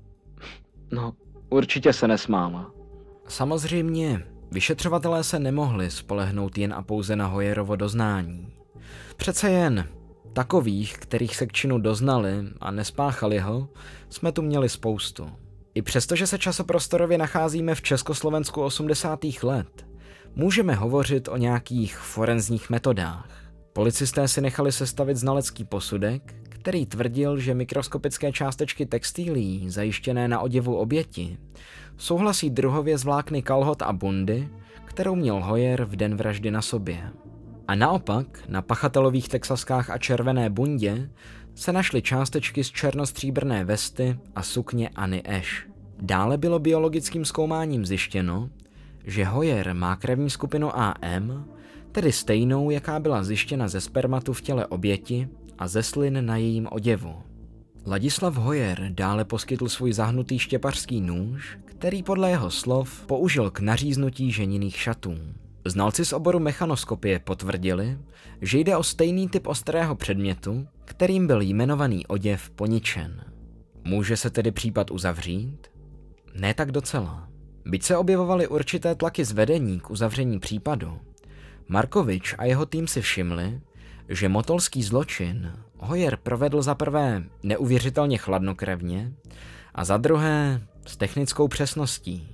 No, určitě se nesmála. Samozřejmě, vyšetřovatelé se nemohli spolehnout jen a pouze na Hoyerovo doznání. Přece jen takových, kterých se k činu doznali a nespáchali ho, jsme tu měli spoustu. I přesto, že se časoprostorově nacházíme v Československu osmdesátých let, můžeme hovořit o nějakých forenzních metodách. Policisté si nechali sestavit znalecký posudek, který tvrdil, že mikroskopické částečky textilií zajištěné na oděvu oběti souhlasí druhově s vlákny kalhot a bundy, kterou měl Hoyer v den vraždy na sobě. A naopak na pachatelových texaskách a červené bundě se našly částečky z černostříbrné vesty a sukně Anny Ash. Dále bylo biologickým zkoumáním zjištěno, že Hoyer má krevní skupinu A M, tedy stejnou, jaká byla zjištěna ze spermatu v těle oběti a ze slin na jejím oděvu. Ladislav Hoyer dále poskytl svůj zahnutý štěpařský nůž, který podle jeho slov použil k naříznutí ženiných šatů. Znalci z oboru mechanoskopie potvrdili, že jde o stejný typ ostrého předmětu, kterým byl jmenovaný oděv poničen. Může se tedy případ uzavřít? Ne tak docela. Byť se objevovaly určité tlaky z vedení k uzavření případu, Markovič a jeho tým si všimli, že motolský zločin Hoyer provedl za prvé neuvěřitelně chladnokrevně a za druhé s technickou přesností.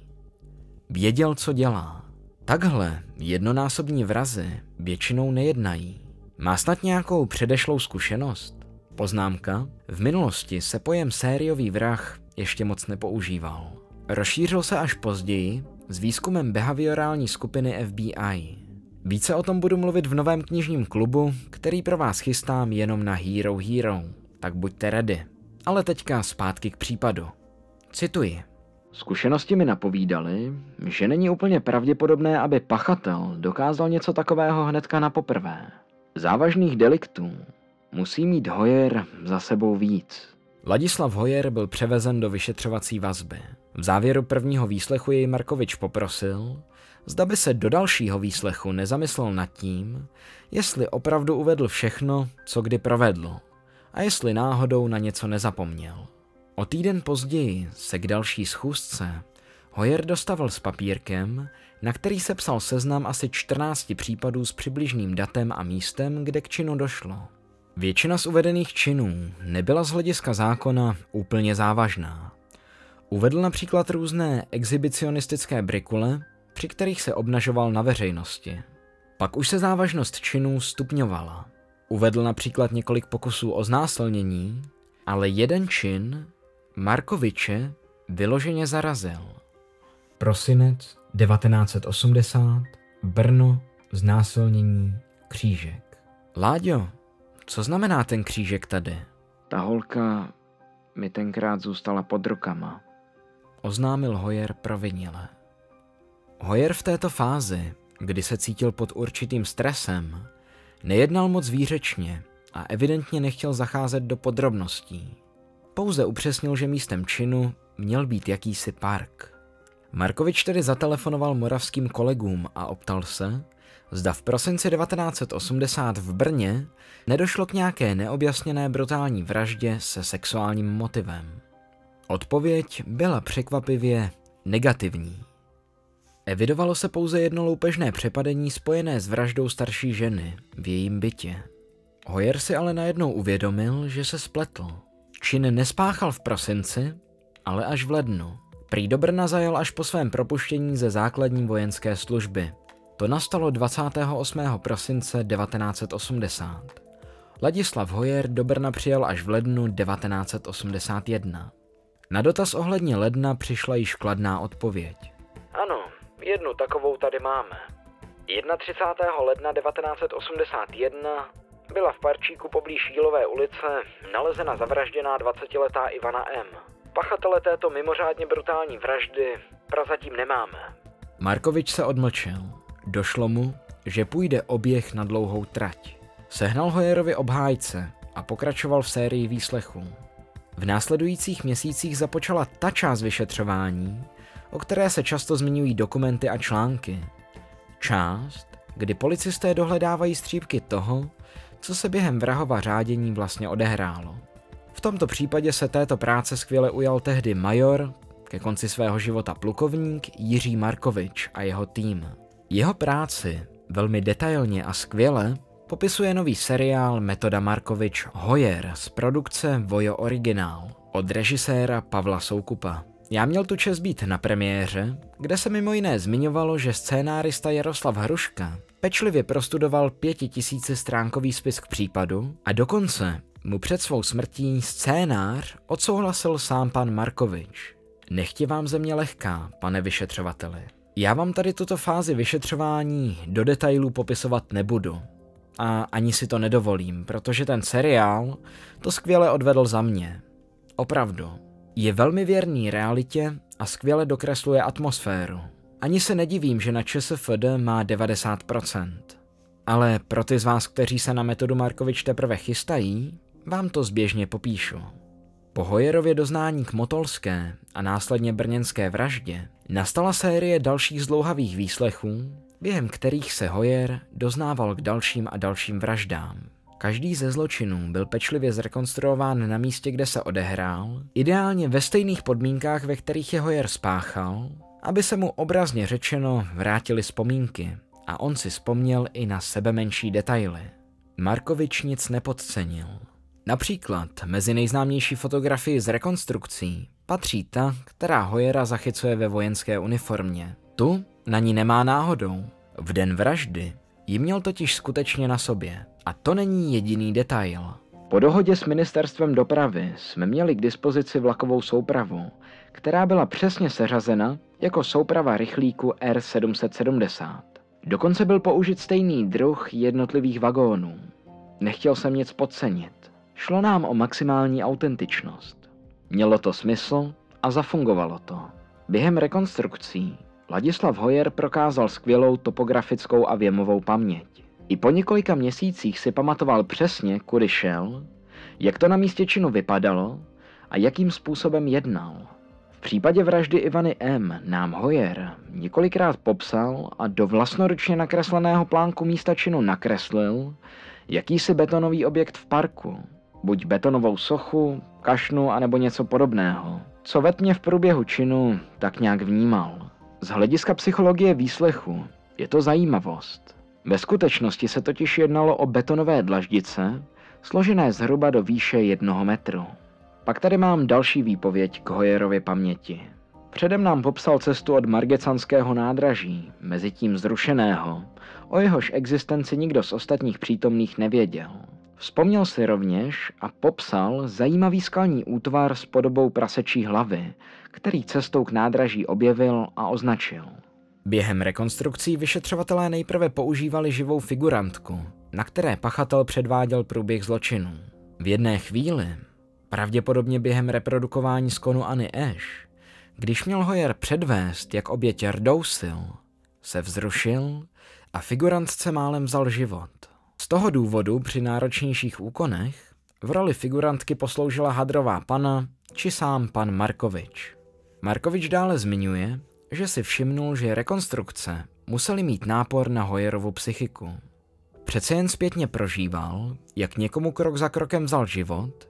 Věděl, co dělá. Takhle jednonásobní vrazi většinou nejednají. Má snad nějakou předešlou zkušenost? Poznámka. V minulosti se pojem sériový vrah ještě moc nepoužíval. Rozšířil se až později s výzkumem behaviorální skupiny F B I. Více o tom budu mluvit v novém knižním klubu, který pro vás chystám jenom na Hero Hero. Tak buďte ready. Ale teďka zpátky k případu. Cituji. Zkušenosti mi napovídaly, že není úplně pravděpodobné, aby pachatel dokázal něco takového hnedka na poprvé. Závažných deliktů musí mít Hoyer za sebou víc. Ladislav Hoyer byl převezen do vyšetřovací vazby. V závěru prvního výslechu jej Markovič poprosil, zda by se do dalšího výslechu nezamyslel nad tím, jestli opravdu uvedl všechno, co kdy provedl, a jestli náhodou na něco nezapomněl. O týden později se k další schůzce Hoyer dostavil s papírkem, na který se psal seznam asi čtrnácti případů s přibližným datem a místem, kde k činu došlo. Většina z uvedených činů nebyla z hlediska zákona úplně závažná. Uvedl například různé exhibicionistické brikule, při kterých se obnažoval na veřejnosti. Pak už se závažnost činů stupňovala. Uvedl například několik pokusů o znásilnění, ale jeden čin Markoviče vyloženě zarazil. Prosinec devatenáct set osmdesát, Brno, znásilnění, křížek. Láďo, co znamená ten křížek tady? Ta holka mi tenkrát zůstala pod rukama. Oznámil Hoyer provinile. Hoyer v této fázi, kdy se cítil pod určitým stresem, Nejednal moc výřečně a evidentně nechtěl zacházet do podrobností. Pouze upřesnil, že místem činu měl být jakýsi park. Markovič tedy zatelefonoval moravským kolegům a optal se, zda v prosinci devatenáct set osmdesát v Brně nedošlo k nějaké neobjasněné brutální vraždě se sexuálním motivem. Odpověď byla překvapivě negativní. Evidovalo se pouze jedno loupežné přepadení spojené s vraždou starší ženy v jejím bytě. Hoyer si ale najednou uvědomil, že se spletl. Čin nespáchal v prosinci, ale až v lednu. Prý do Brna zajel až po svém propuštění ze základní vojenské služby. To nastalo dvacátého osmého prosince devatenáct set osmdesát. Ladislav Hoyer do Brna přijel až v lednu devatenáct set osmdesát jedna. Na dotaz ohledně ledna přišla již kladná odpověď. Ano, jednu takovou tady máme. třicátého prvního ledna devatenáct set osmdesát jedna byla v parčíku poblíž Jílové ulice nalezena zavražděná dvacetiletá Ivana M. Pachatele této mimořádně brutální vraždy prozatím nemáme. Markovič se odmlčel. Došlo mu, že půjde oběh na dlouhou trať. Sehnal Hoyerovi obhájce a pokračoval v sérii výslechů. V následujících měsících započala ta část vyšetřování, o které se často zmiňují dokumenty a články. Část, kdy policisté dohledávají střípky toho, co se během vrahova řádění vlastně odehrálo. V tomto případě se této práce skvěle ujal tehdy major, ke konci svého života plukovník Jiří Markovič a jeho tým. Jeho práci velmi detailně a skvěle popisuje nový seriál Metoda Markovič Hoyer z produkce Vojo Originál od režiséra Pavla Soukupa. Já měl tu čest být na premiéře, kde se mimo jiné zmiňovalo, že scénárista Jaroslav Hruška pečlivě prostudoval pětitisícistránkový spis k případu a dokonce mu před svou smrtí scénář odsouhlasil sám pan Markovič. Nechti vám země lehká, pane vyšetřovateli. Já vám tady tuto fázi vyšetřování do detailů popisovat nebudu. A ani si to nedovolím, protože ten seriál to skvěle odvedl za mě. Opravdu. Je velmi věrný realitě a skvěle dokresluje atmosféru. Ani se nedivím, že na ČSFD má devadesát procent. Ale pro ty z vás, kteří se na Metodu Markovič teprve chystají, vám to zběžně popíšu. Po Hoyerově doznání k motolské a následně brněnské vraždě nastala série dalších zdlouhavých výslechů, během kterých se Hoyer doznával k dalším a dalším vraždám. Každý ze zločinů byl pečlivě zrekonstruován na místě, kde se odehrál, ideálně ve stejných podmínkách, ve kterých je Hoyer spáchal, aby se mu obrazně řečeno vrátily vzpomínky a on si vzpomněl i na sebemenší detaily. Markovič nic nepodcenil. Například mezi nejznámější fotografii z rekonstrukcí patří ta, která Hoyera zachycuje ve vojenské uniformě. Tu na ní nemá náhodou. V den vraždy ji měl totiž skutečně na sobě. A to není jediný detail. Po dohodě s ministerstvem dopravy jsme měli k dispozici vlakovou soupravu, která byla přesně seřazena jako souprava rychlíku R sedm set sedmdesát. Dokonce byl použit stejný druh jednotlivých vagónů. Nechtěl jsem nic podcenit. Šlo nám o maximální autentičnost. Mělo to smysl a zafungovalo to. Během rekonstrukcí Ladislav Hoyer prokázal skvělou topografickou a věmovou paměť. I po několika měsících si pamatoval přesně, kudy šel, jak to na místě činu vypadalo a jakým způsobem jednal. V případě vraždy Ivany M. nám Hoyer několikrát popsal a do vlastnoručně nakresleného plánku místa činu nakreslil jakýsi betonový objekt v parku, buď betonovou sochu, kašnu anebo něco podobného, co ve tmě v průběhu činu tak nějak vnímal. Z hlediska psychologie výslechu je to zajímavost. Ve skutečnosti se totiž jednalo o betonové dlaždice, složené zhruba do výše jednoho metru. Pak tady mám další výpověď k Hoyerově paměti. Předem nám popsal cestu od Margecanského nádraží, mezitím zrušeného, o jehož existenci nikdo z ostatních přítomných nevěděl. Vzpomněl si rovněž a popsal zajímavý skalní útvar s podobou prasečí hlavy, který cestou k nádraží objevil a označil. Během rekonstrukcí vyšetřovatelé nejprve používali živou figurantku, na které pachatel předváděl průběh zločinu. V jedné chvíli, pravděpodobně během reprodukování skonu Anny Eš, když měl Hoyer předvést, jak oběť rdousil, se vzrušil a figurantce málem vzal život. Z toho důvodu při náročnějších úkonech v roli figurantky posloužila hadrová pana či sám pan Markovič. Markovič dále zmiňuje, že si všimnul, že rekonstrukce musely mít nápor na Hoyerovu psychiku. Přece jen zpětně prožíval, jak někomu krok za krokem vzal život,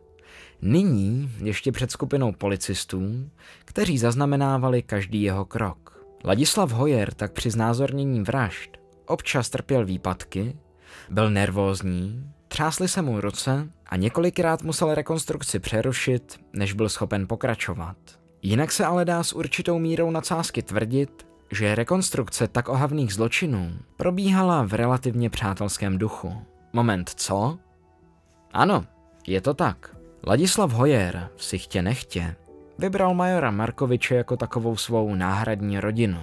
nyní ještě před skupinou policistů, kteří zaznamenávali každý jeho krok. Ladislav Hoyer tak při znázornění vražd občas trpěl výpadky, byl nervózní, třásly se mu ruce a několikrát musel rekonstrukci přerušit, než byl schopen pokračovat. Jinak se ale dá s určitou mírou nadsázky tvrdit, že rekonstrukce tak ohavných zločinů probíhala v relativně přátelském duchu. Moment, co? Ano, je to tak. Ladislav Hoyer si chtě nechtě vybral majora Markoviče jako takovou svou náhradní rodinu.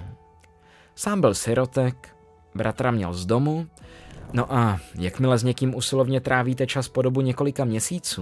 Sám byl sirotek, bratra měl z domu, no a jakmile s někým usilovně trávíte čas po dobu několika měsíců,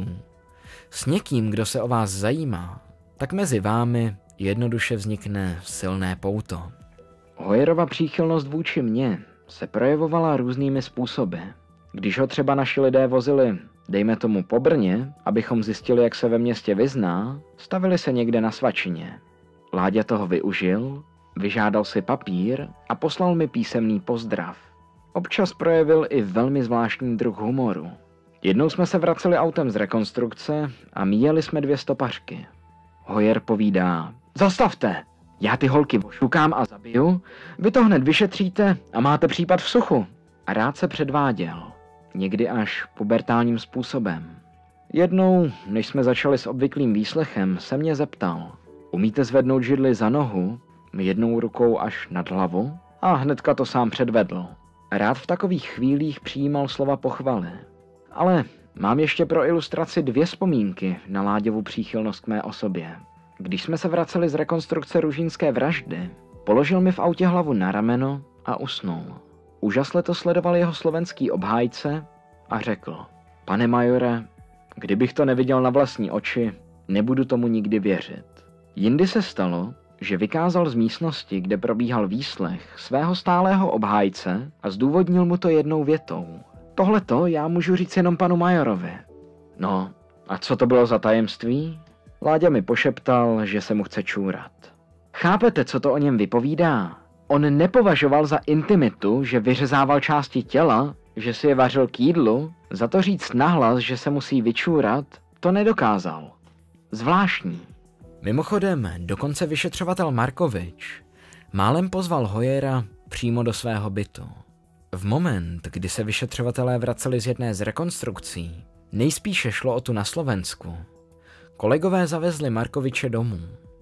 s někým, kdo se o vás zajímá, tak mezi vámi jednoduše vznikne silné pouto. Hoyerova příchylnost vůči mně se projevovala různými způsoby. Když ho třeba naši lidé vozili, dejme tomu po Brně, abychom zjistili, jak se ve městě vyzná, stavili se někde na svačině. Láďa toho využil, vyžádal si papír a poslal mi písemný pozdrav. Občas projevil i velmi zvláštní druh humoru. Jednou jsme se vraceli autem z rekonstrukce a míjeli jsme dvě stopařky. Hoyer povídá: zastavte, já ty holky ošukám a zabiju, vy to hned vyšetříte a máte případ v suchu. A rád se předváděl, někdy až pubertálním způsobem. Jednou, než jsme začali s obvyklým výslechem, se mě zeptal: umíte zvednout židli za nohu, jednou rukou až nad hlavu? A hnedka to sám předvedl. Rád v takových chvílích přijímal slova pochvaly. Ale mám ještě pro ilustraci dvě vzpomínky na Láďovu příchylnost k mé osobě. Když jsme se vraceli z rekonstrukce ružínské vraždy, položil mi v autě hlavu na rameno a usnul. Úžasle to sledoval jeho slovenský obhájce a řekl: pane majore, kdybych to neviděl na vlastní oči, nebudu tomu nikdy věřit. Jindy se stalo, že vykázal z místnosti, kde probíhal výslech, svého stálého obhájce a zdůvodnil mu to jednou větou: tohleto já můžu říct jenom panu majorovi. No, a co to bylo za tajemství? Láďa mi pošeptal, že se mu chce čůrat. Chápete, co to o něm vypovídá? On nepovažoval za intimitu, že vyřezával části těla, že si je vařil k jídlu, za to říct nahlas, že se musí vyčůrat, to nedokázal. Zvláštní. Mimochodem, dokonce vyšetřovatel Markovič málem pozval Hoyera přímo do svého bytu. V moment, kdy se vyšetřovatelé vraceli z jedné z rekonstrukcí, nejspíše šlo o tu na Slovensku, kolegové zavezli Markoviče domů.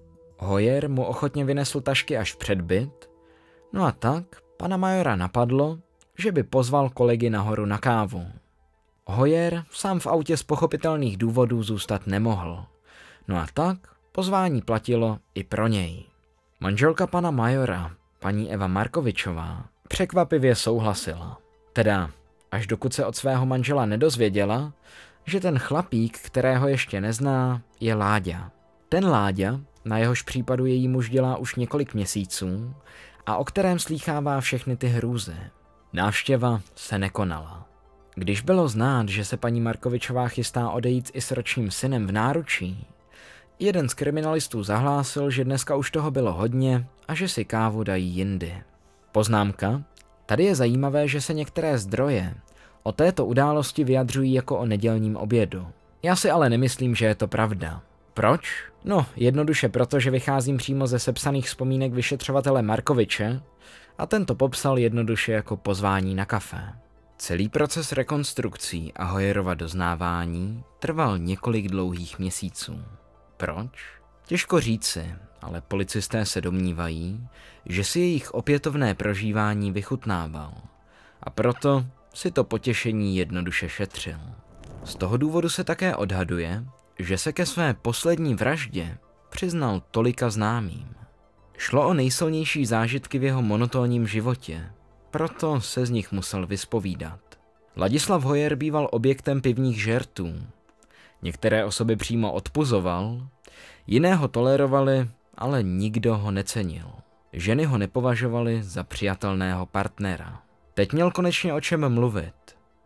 Hoyer mu ochotně vynesl tašky až před byt, no a tak pana majora napadlo, že by pozval kolegy nahoru na kávu. Hoyer sám v autě z pochopitelných důvodů zůstat nemohl, no a tak pozvání platilo i pro něj. Manželka pana majora, paní Eva Markovičová, překvapivě souhlasila. Teda, až dokud se od svého manžela nedozvěděla, že ten chlapík, kterého ještě nezná, je Láďa. Ten Láďa, na jehož případu její muž dělá už několik měsíců a o kterém slýchává všechny ty hrůzy. Návštěva se nekonala. Když bylo znát, že se paní Markovičová chystá odejít i s ročním synem v náručí, jeden z kriminalistů zahlásil, že dneska už toho bylo hodně a že si kávu dají jindy. Poznámka: tady je zajímavé, že se některé zdroje o této události vyjadřují jako o nedělním obědu. Já si ale nemyslím, že je to pravda. Proč? No, jednoduše proto, že vycházím přímo ze sepsaných vzpomínek vyšetřovatele Markoviče a ten to popsal jednoduše jako pozvání na kafe. Celý proces rekonstrukcí a Hoyerova doznávání trval několik dlouhých měsíců. Proč? Těžko říci, ale policisté se domnívají, že si jejich opětovné prožívání vychutnával a proto si to potěšení jednoduše šetřil. Z toho důvodu se také odhaduje, že se ke své poslední vraždě přiznal tolika známým. Šlo o nejsilnější zážitky v jeho monotónním životě, proto se z nich musel vyspovídat. Ladislav Hoyer býval objektem pivních žertů. Některé osoby přímo odpuzoval, jiné ho tolerovali, ale nikdo ho necenil. Ženy ho nepovažovaly za přijatelného partnera. Teď měl konečně o čem mluvit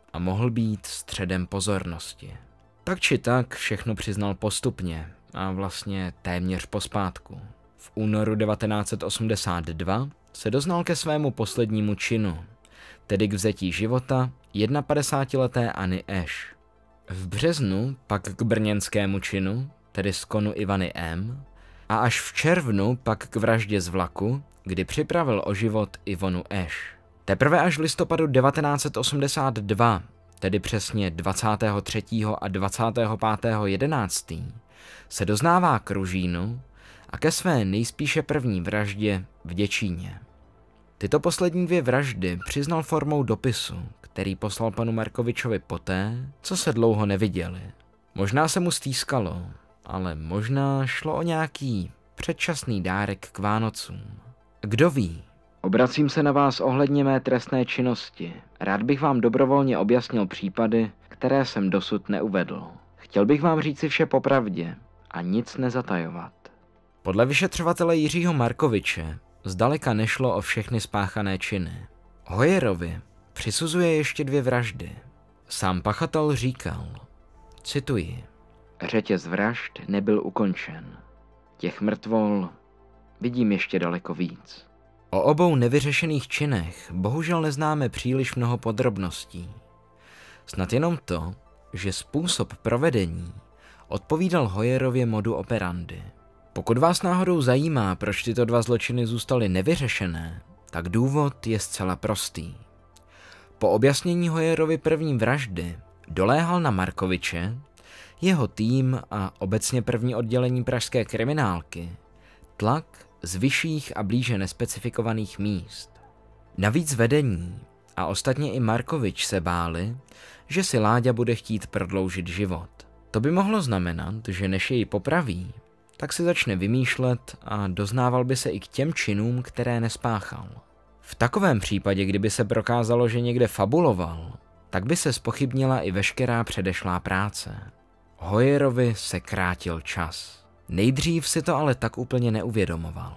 a mohl být středem pozornosti. Tak či tak všechno přiznal postupně a vlastně téměř pospátku. V únoru devatenáct set osmdesát dva se doznal ke svému poslednímu činu, tedy k vzetí života padesátileté Anny Ash. V březnu pak k brněnskému činu, tedy skonu Ivany M., a až v červnu pak k vraždě z vlaku, kdy připravil o život Ivonu Ash. Teprve až v listopadu devatenáct set osmdesát dva, tedy přesně dvacátého třetího a dvacátého pátého jedenáctého se doznává k Ružínu a ke své nejspíše první vraždě v Děčíně. Tyto poslední dvě vraždy přiznal formou dopisu, který poslal panu Markovičovi poté, co se dlouho neviděli. Možná se mu stýskalo, ale možná šlo o nějaký předčasný dárek k Vánocům. Kdo ví? Obracím se na vás ohledně mé trestné činnosti. Rád bych vám dobrovolně objasnil případy, které jsem dosud neuvedl. Chtěl bych vám říci vše popravdě a nic nezatajovat. Podle vyšetřovatele Jiřího Markoviče zdaleka nešlo o všechny spáchané činy. Hoyerovi přisuzuje ještě dvě vraždy. Sám pachatel říkal, cituji, řetěz vražd nebyl ukončen. Těch mrtvol vidím ještě daleko víc. O obou nevyřešených činech bohužel neznáme příliš mnoho podrobností. Snad jenom to, že způsob provedení odpovídal Hoyerově modu operandi. Pokud vás náhodou zajímá, proč tyto dva zločiny zůstaly nevyřešené, tak důvod je zcela prostý. Po objasnění Hoyerovy první vraždy doléhal na Markoviče, jeho tým a obecně první oddělení pražské kriminálky tlak z vyšších a blíže nespecifikovaných míst. Navíc vedení a ostatně i Markovič se báli, že si Láďa bude chtít prodloužit život. To by mohlo znamenat, že než jej popraví, tak si začne vymýšlet a doznával by se i k těm činům, které nespáchal. V takovém případě, kdyby se prokázalo, že někde fabuloval, tak by se zpochybnila i veškerá předešlá práce. Hoyerovi se krátil čas. Nejdřív si to ale tak úplně neuvědomoval.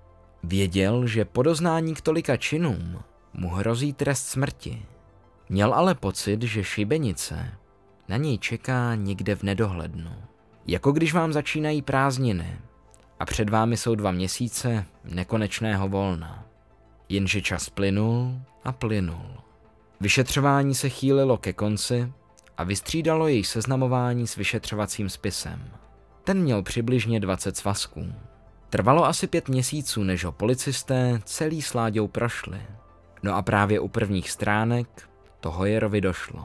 Věděl, že po doznání k tolika činům mu hrozí trest smrti. Měl ale pocit, že šibenice na něj čeká někde v nedohlednu. Jako když vám začínají prázdniny a před vámi jsou dva měsíce nekonečného volna. Jenže čas plynul a plynul. Vyšetřování se chýlilo ke konci a vystřídalo jej seznamování s vyšetřovacím spisem. Ten měl přibližně dvacet svazků. Trvalo asi pět měsíců, než ho policisté celý s Láďou prošli. No a právě u prvních stránek to Hoyerovi došlo.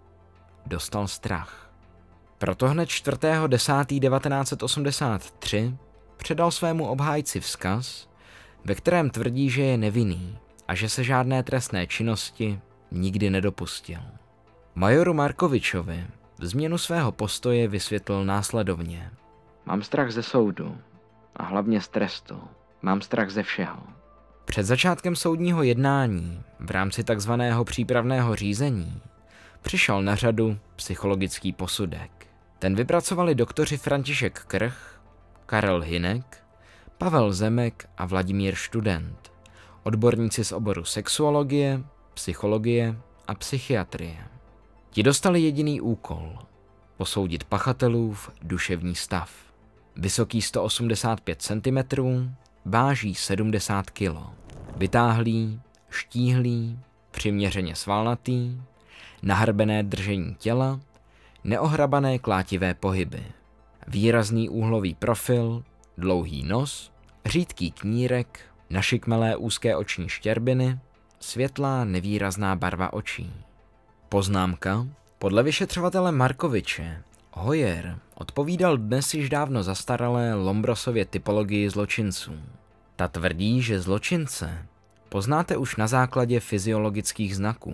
Dostal strach. Proto hned čtvrtého desátého devatenáct set osmdesát tři předal svému obhájci vzkaz, ve kterém tvrdí, že je nevinný a že se žádné trestné činnosti nikdy nedopustil. Majoru Markovičovi změnu svého postoje vysvětlil následovně. Mám strach ze soudu a hlavně z trestu. Mám strach ze všeho. Před začátkem soudního jednání v rámci takzvaného přípravného řízení přišel na řadu psychologický posudek. Ten vypracovali doktoři František Krch, Karel Hynek, Pavel Zemek a Vladimír Študent, odborníci z oboru sexuologie, psychologie a psychiatrie. Ti dostali jediný úkol – posoudit pachatelův duševní stav. Vysoký sto osmdesát pět centimetrů, váží sedmdesát kilo. Vytáhlý, štíhlý, přiměřeně svalnatý, nahrbené držení těla, neohrabané klátivé pohyby, výrazný úhlový profil, dlouhý nos, řídký knírek, našikmelé úzké oční štěrbiny, světlá nevýrazná barva očí. Poznámka. Podle vyšetřovatele Markoviče Hoyer odpovídal dnes již dávno zastaralé Lombrosově typologii zločinců. Ta tvrdí, že zločince poznáte už na základě fyziologických znaků.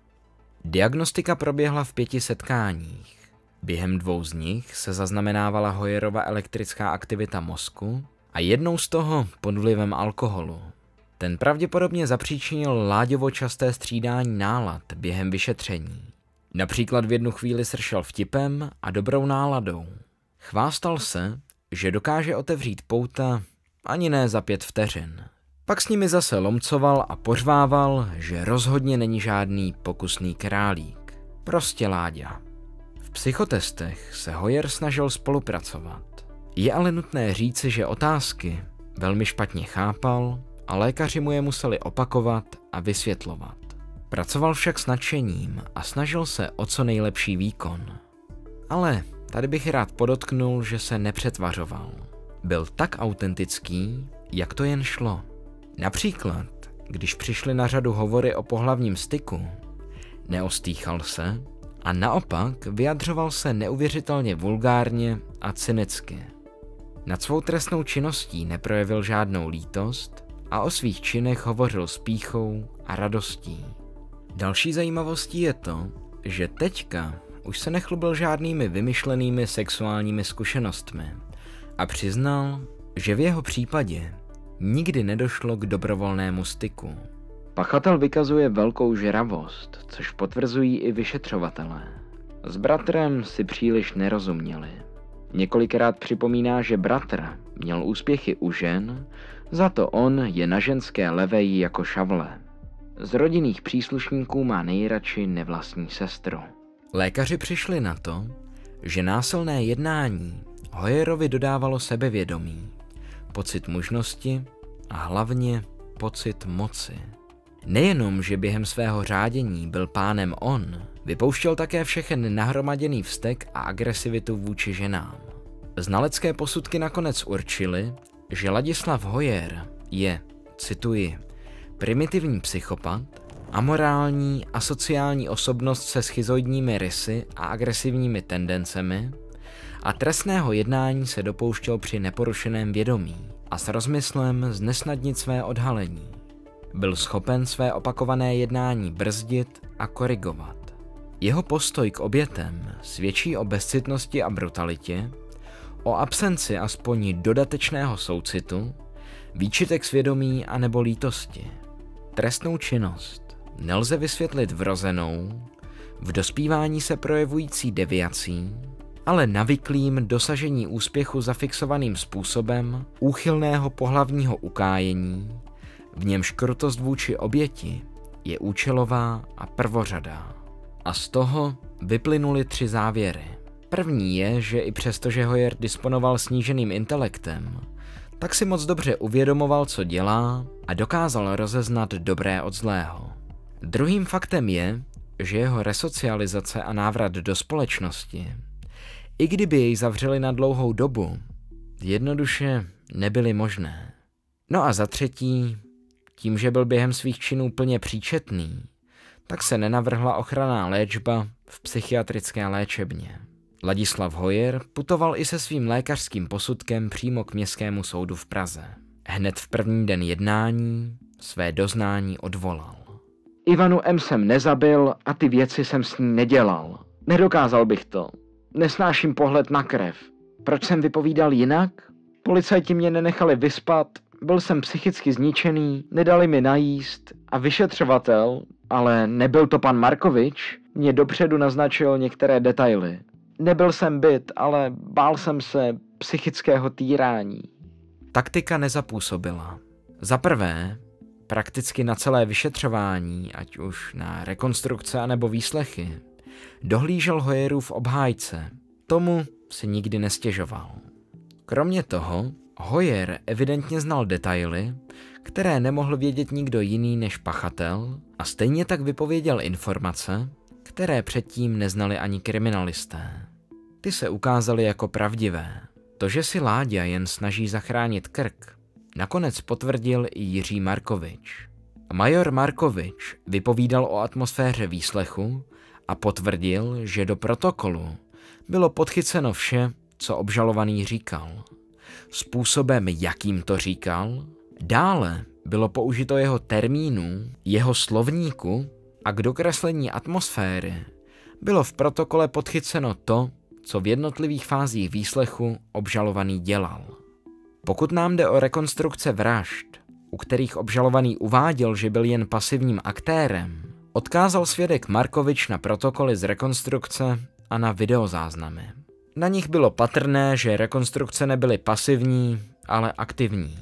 Diagnostika proběhla v pěti setkáních. Během dvou z nich se zaznamenávala Hoyerova elektrická aktivita mozku a jednou z toho pod vlivem alkoholu. Ten pravděpodobně zapříčinil Láďovo časté střídání nálad během vyšetření. Například v jednu chvíli sršel vtipem a dobrou náladou. Chvástal se, že dokáže otevřít pouta ani ne za pět vteřin. Pak s nimi zase lomcoval a pořvával, že rozhodně není žádný pokusný králík. Prostě Láďa. V psychotestech se Hoyer snažil spolupracovat. Je ale nutné říci, že otázky velmi špatně chápal a lékaři mu je museli opakovat a vysvětlovat. Pracoval však s nadšením a snažil se o co nejlepší výkon. Ale tady bych rád podotknul, že se nepřetvařoval. Byl tak autentický, jak to jen šlo. Například, když přišly na řadu hovory o pohlavním styku, neostýchal se a naopak vyjadřoval se neuvěřitelně vulgárně a cynicky. Nad svou trestnou činností neprojevil žádnou lítost a o svých činech hovořil s pýchou a radostí. Další zajímavostí je to, že teďka už se nechlubil žádnými vymyšlenými sexuálními zkušenostmi a přiznal, že v jeho případě nikdy nedošlo k dobrovolnému styku. Pachatel vykazuje velkou žravost, což potvrzují i vyšetřovatelé. S bratrem si příliš nerozuměli. Několikrát připomíná, že bratr měl úspěchy u žen, za to on je na ženské leveji jako šavle. Z rodinných příslušníků má nejradši nevlastní sestru. Lékaři přišli na to, že násilné jednání Hoyerovi dodávalo sebevědomí, pocit možnosti a hlavně pocit moci. Nejenom, že během svého řádění byl pánem on, vypouštěl také všechen nahromaděný vztek a agresivitu vůči ženám. Znalecké posudky nakonec určily, že Ladislav Hoyer je, cituji, primitivní psychopat, amorální a sociální osobnost se schizoidními rysy a agresivními tendencemi a trestného jednání se dopouštěl při neporušeném vědomí a s rozmyslem znesnadnit své odhalení. Byl schopen své opakované jednání brzdit a korigovat. Jeho postoj k obětem svědčí o bezcitnosti a brutalitě, o absenci aspoň dodatečného soucitu, výčitek svědomí a nebo lítosti. Trestnou činnost nelze vysvětlit vrozenou, v dospívání se projevující deviací, ale navyklým dosažení úspěchu zafixovaným způsobem úchylného pohlavního ukájení, v němž krutost vůči oběti je účelová a prvořadá. A z toho vyplynuly tři závěry. První je, že i přesto, že Hoyer disponoval sníženým intelektem, tak si moc dobře uvědomoval, co dělá a dokázal rozeznat dobré od zlého. Druhým faktem je, že jeho resocializace a návrat do společnosti, i kdyby jej zavřeli na dlouhou dobu, jednoduše nebyly možné. No a za třetí, tím, že byl během svých činů plně příčetný, tak se nenavrhla ochranná léčba v psychiatrické léčebně. Ladislav Hoyer putoval i se svým lékařským posudkem přímo k Městskému soudu v Praze. Hned v první den jednání své doznání odvolal. Ivanu M. jsem nezabil a ty věci jsem s ní nedělal. Nedokázal bych to. Nesnáším pohled na krev. Proč jsem vypovídal jinak? Policajti mě nenechali vyspat, byl jsem psychicky zničený, nedali mi najíst a vyšetřovatel, ale nebyl to pan Markovič, mě dopředu naznačil některé detaily. Nebyl jsem bit, ale bál jsem se psychického týrání. Taktika nezapůsobila. Za prvé, prakticky na celé vyšetřování, ať už na rekonstrukce anebo výslechy, dohlížel Hoyerův obhájce. Tomu si nikdy nestěžoval. Kromě toho, Hoyer evidentně znal detaily, které nemohl vědět nikdo jiný než pachatel, a stejně tak vypověděl informace, které předtím neznali ani kriminalisté. Ty se ukázaly jako pravdivé. To, že si Láďa jen snaží zachránit krk, nakonec potvrdil i Jiří Markovič. Major Markovič vypovídal o atmosféře výslechu a potvrdil, že do protokolu bylo podchyceno vše, co obžalovaný říkal. Způsobem, jakým to říkal, dále bylo použito jeho termínů, jeho slovníku a k dokreslení atmosféry bylo v protokole podchyceno to, co v jednotlivých fázích výslechu obžalovaný dělal. Pokud nám jde o rekonstrukce vražd, u kterých obžalovaný uváděl, že byl jen pasivním aktérem, odkázal svědek Markovič na protokoly z rekonstrukce a na videozáznamy. Na nich bylo patrné, že rekonstrukce nebyly pasivní, ale aktivní.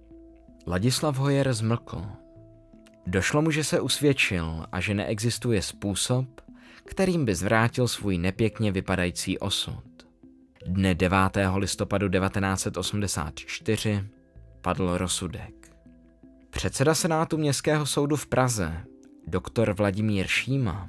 Ladislav Hoyer zmlkl. Došlo mu, že se usvědčil a že neexistuje způsob, kterým by zvrátil svůj nepěkně vypadající osud. Dne devátého listopadu devatenáct set osmdesát čtyři padl rozsudek. Předseda Senátu Městského soudu v Praze, doktor Vladimír Šíma,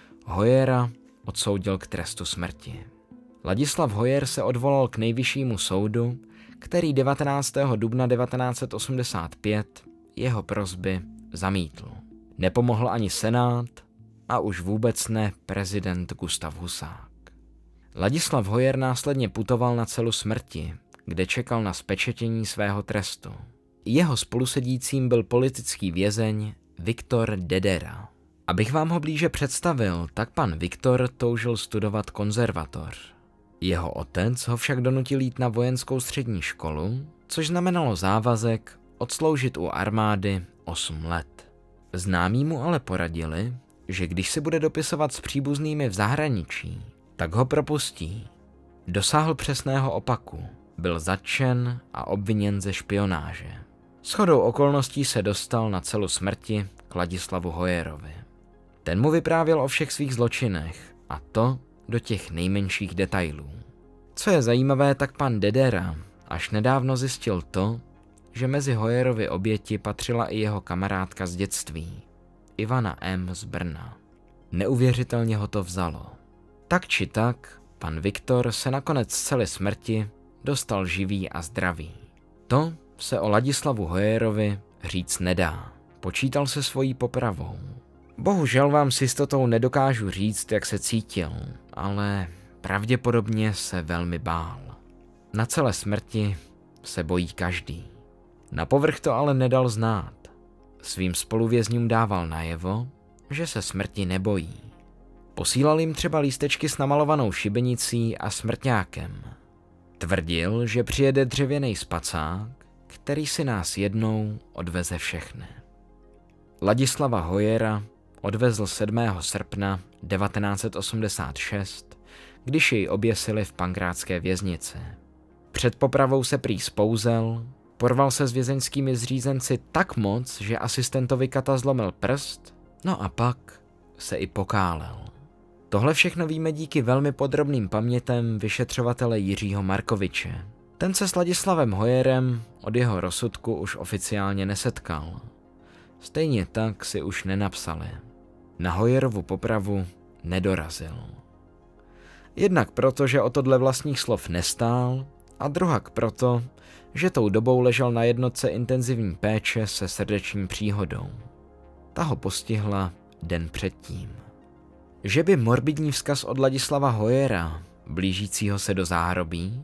Hojera odsoudil k trestu smrti. Ladislav Hojer se odvolal k nejvyššímu soudu, který devatenáctého dubna devatenáct set osmdesát pět jeho prosby zamítl. Nepomohl ani Senát a už vůbec ne prezident Gustav Husák. Ladislav Hojer následně putoval na celu smrti, kde čekal na zpečetění svého trestu. Jeho spolusedícím byl politický vězeň Viktor Dedera. Abych vám ho blíže představil, tak pan Viktor toužil studovat konzervatoř. Jeho otec ho však donutil jít na vojenskou střední školu, což znamenalo závazek odsloužit u armády osm let. Známí mu ale poradili, že když se bude dopisovat s příbuznými v zahraničí, tak ho propustí. Dosáhl přesného opaku, byl zatčen a obviněn ze špionáže. Shodou okolností se dostal na celu smrti k Ladislavu Hojerovi. Ten mu vyprávěl o všech svých zločinech, a to do těch nejmenších detailů. Co je zajímavé, tak pan Dedera až nedávno zjistil to, že mezi Hojerovy oběti patřila i jeho kamarádka z dětství, Ivana M. z Brna. Neuvěřitelně ho to vzalo. Tak či tak, pan Viktor se nakonec z cely smrti dostal živý a zdravý. To se o Ladislavu Hojerovi říct nedá. Počítal se svojí popravou. Bohužel vám s jistotou nedokážu říct, jak se cítil, ale pravděpodobně se velmi bál. Na celé smrti se bojí každý. Na povrch to ale nedal znát. Svým spoluvězňům dával najevo, že se smrti nebojí. Posílal jim třeba lístečky s namalovanou šibenicí a smrťákem. Tvrdil, že přijede dřevěný spacák, který si nás jednou odveze všechny. Ladislava Hojera odvezl sedmého srpna devatenáct set osmdesát šest, když jej oběsili v pankrátské věznici. Před popravou se prý spouzel, porval se s vězeňskými zřízenci tak moc, že asistentovi kata zlomil prst, no a pak se i pokálel. Tohle všechno víme díky velmi podrobným pamětem vyšetřovatele Jiřího Markoviče. Ten se s Ladislavem Hojerem od jeho rozsudku už oficiálně nesetkal. Stejně tak si už nenapsali. Na Hojerovu popravu nedorazil. Jednak proto, že o to dle vlastních slov nestál, a druhak proto, že tou dobou ležel na jednotce intenzivní péče se srdeční příhodou. Ta ho postihla den předtím. Že by morbidní vzkaz od Ladislava Hojera, blížícího se do záhrobí?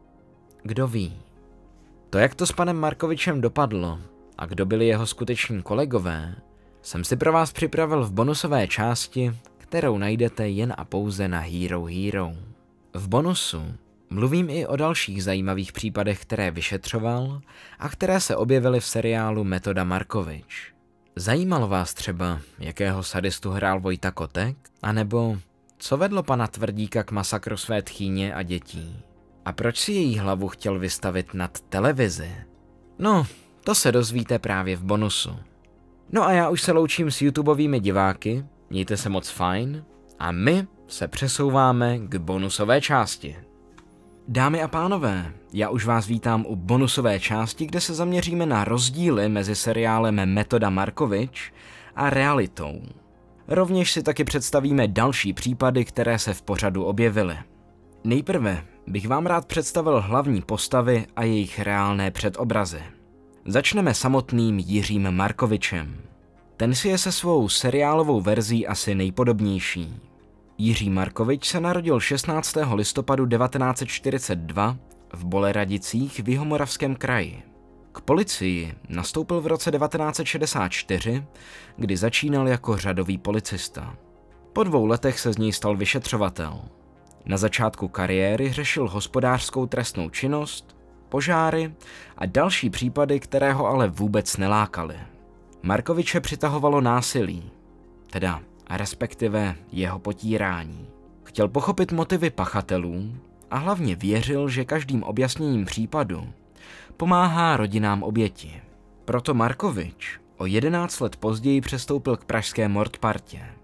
Kdo ví? To, jak to s panem Markovičem dopadlo a kdo byli jeho skuteční kolegové, jsem si pro vás připravil v bonusové části, kterou najdete jen a pouze na Hero Hero. V bonusu mluvím i o dalších zajímavých případech, které vyšetřoval a které se objevily v seriálu Metoda Markovič. Zajímalo vás třeba, jakého sadistu hrál Vojta Kotek? A nebo co vedlo pana Tvrdíka k masakru své tchýně a dětí? A proč si její hlavu chtěl vystavit nad televizi? No, to se dozvíte právě v bonusu. No a já už se loučím s YouTubeovými diváky, mějte se moc fajn a my se přesouváme k bonusové části. Dámy a pánové, já už vás vítám u bonusové části, kde se zaměříme na rozdíly mezi seriálem Metoda Markovič a realitou. Rovněž si taky představíme další případy, které se v pořadu objevily. Nejprve bych vám rád představil hlavní postavy a jejich reálné předobrazy. Začneme samotným Jiřím Markovičem. Ten si je se svou seriálovou verzí asi nejpodobnější. Jiří Markovič se narodil šestnáctého listopadu devatenáct set čtyřicet dva v Boleradicích v Jihomoravském kraji. K policii nastoupil v roce devatenáct set šedesát čtyři, kdy začínal jako řadový policista. Po dvou letech se z něj stal vyšetřovatel. Na začátku kariéry řešil hospodářskou trestnou činnost, požáry a další případy, které ho ale vůbec nelákaly. Markoviče přitahovalo násilí, teda a respektive jeho potírání. Chtěl pochopit motivy pachatelů a hlavně věřil, že každým objasněním případu pomáhá rodinám oběti. Proto Markovič o jedenáct let později přestoupil k pražské Mordpartě.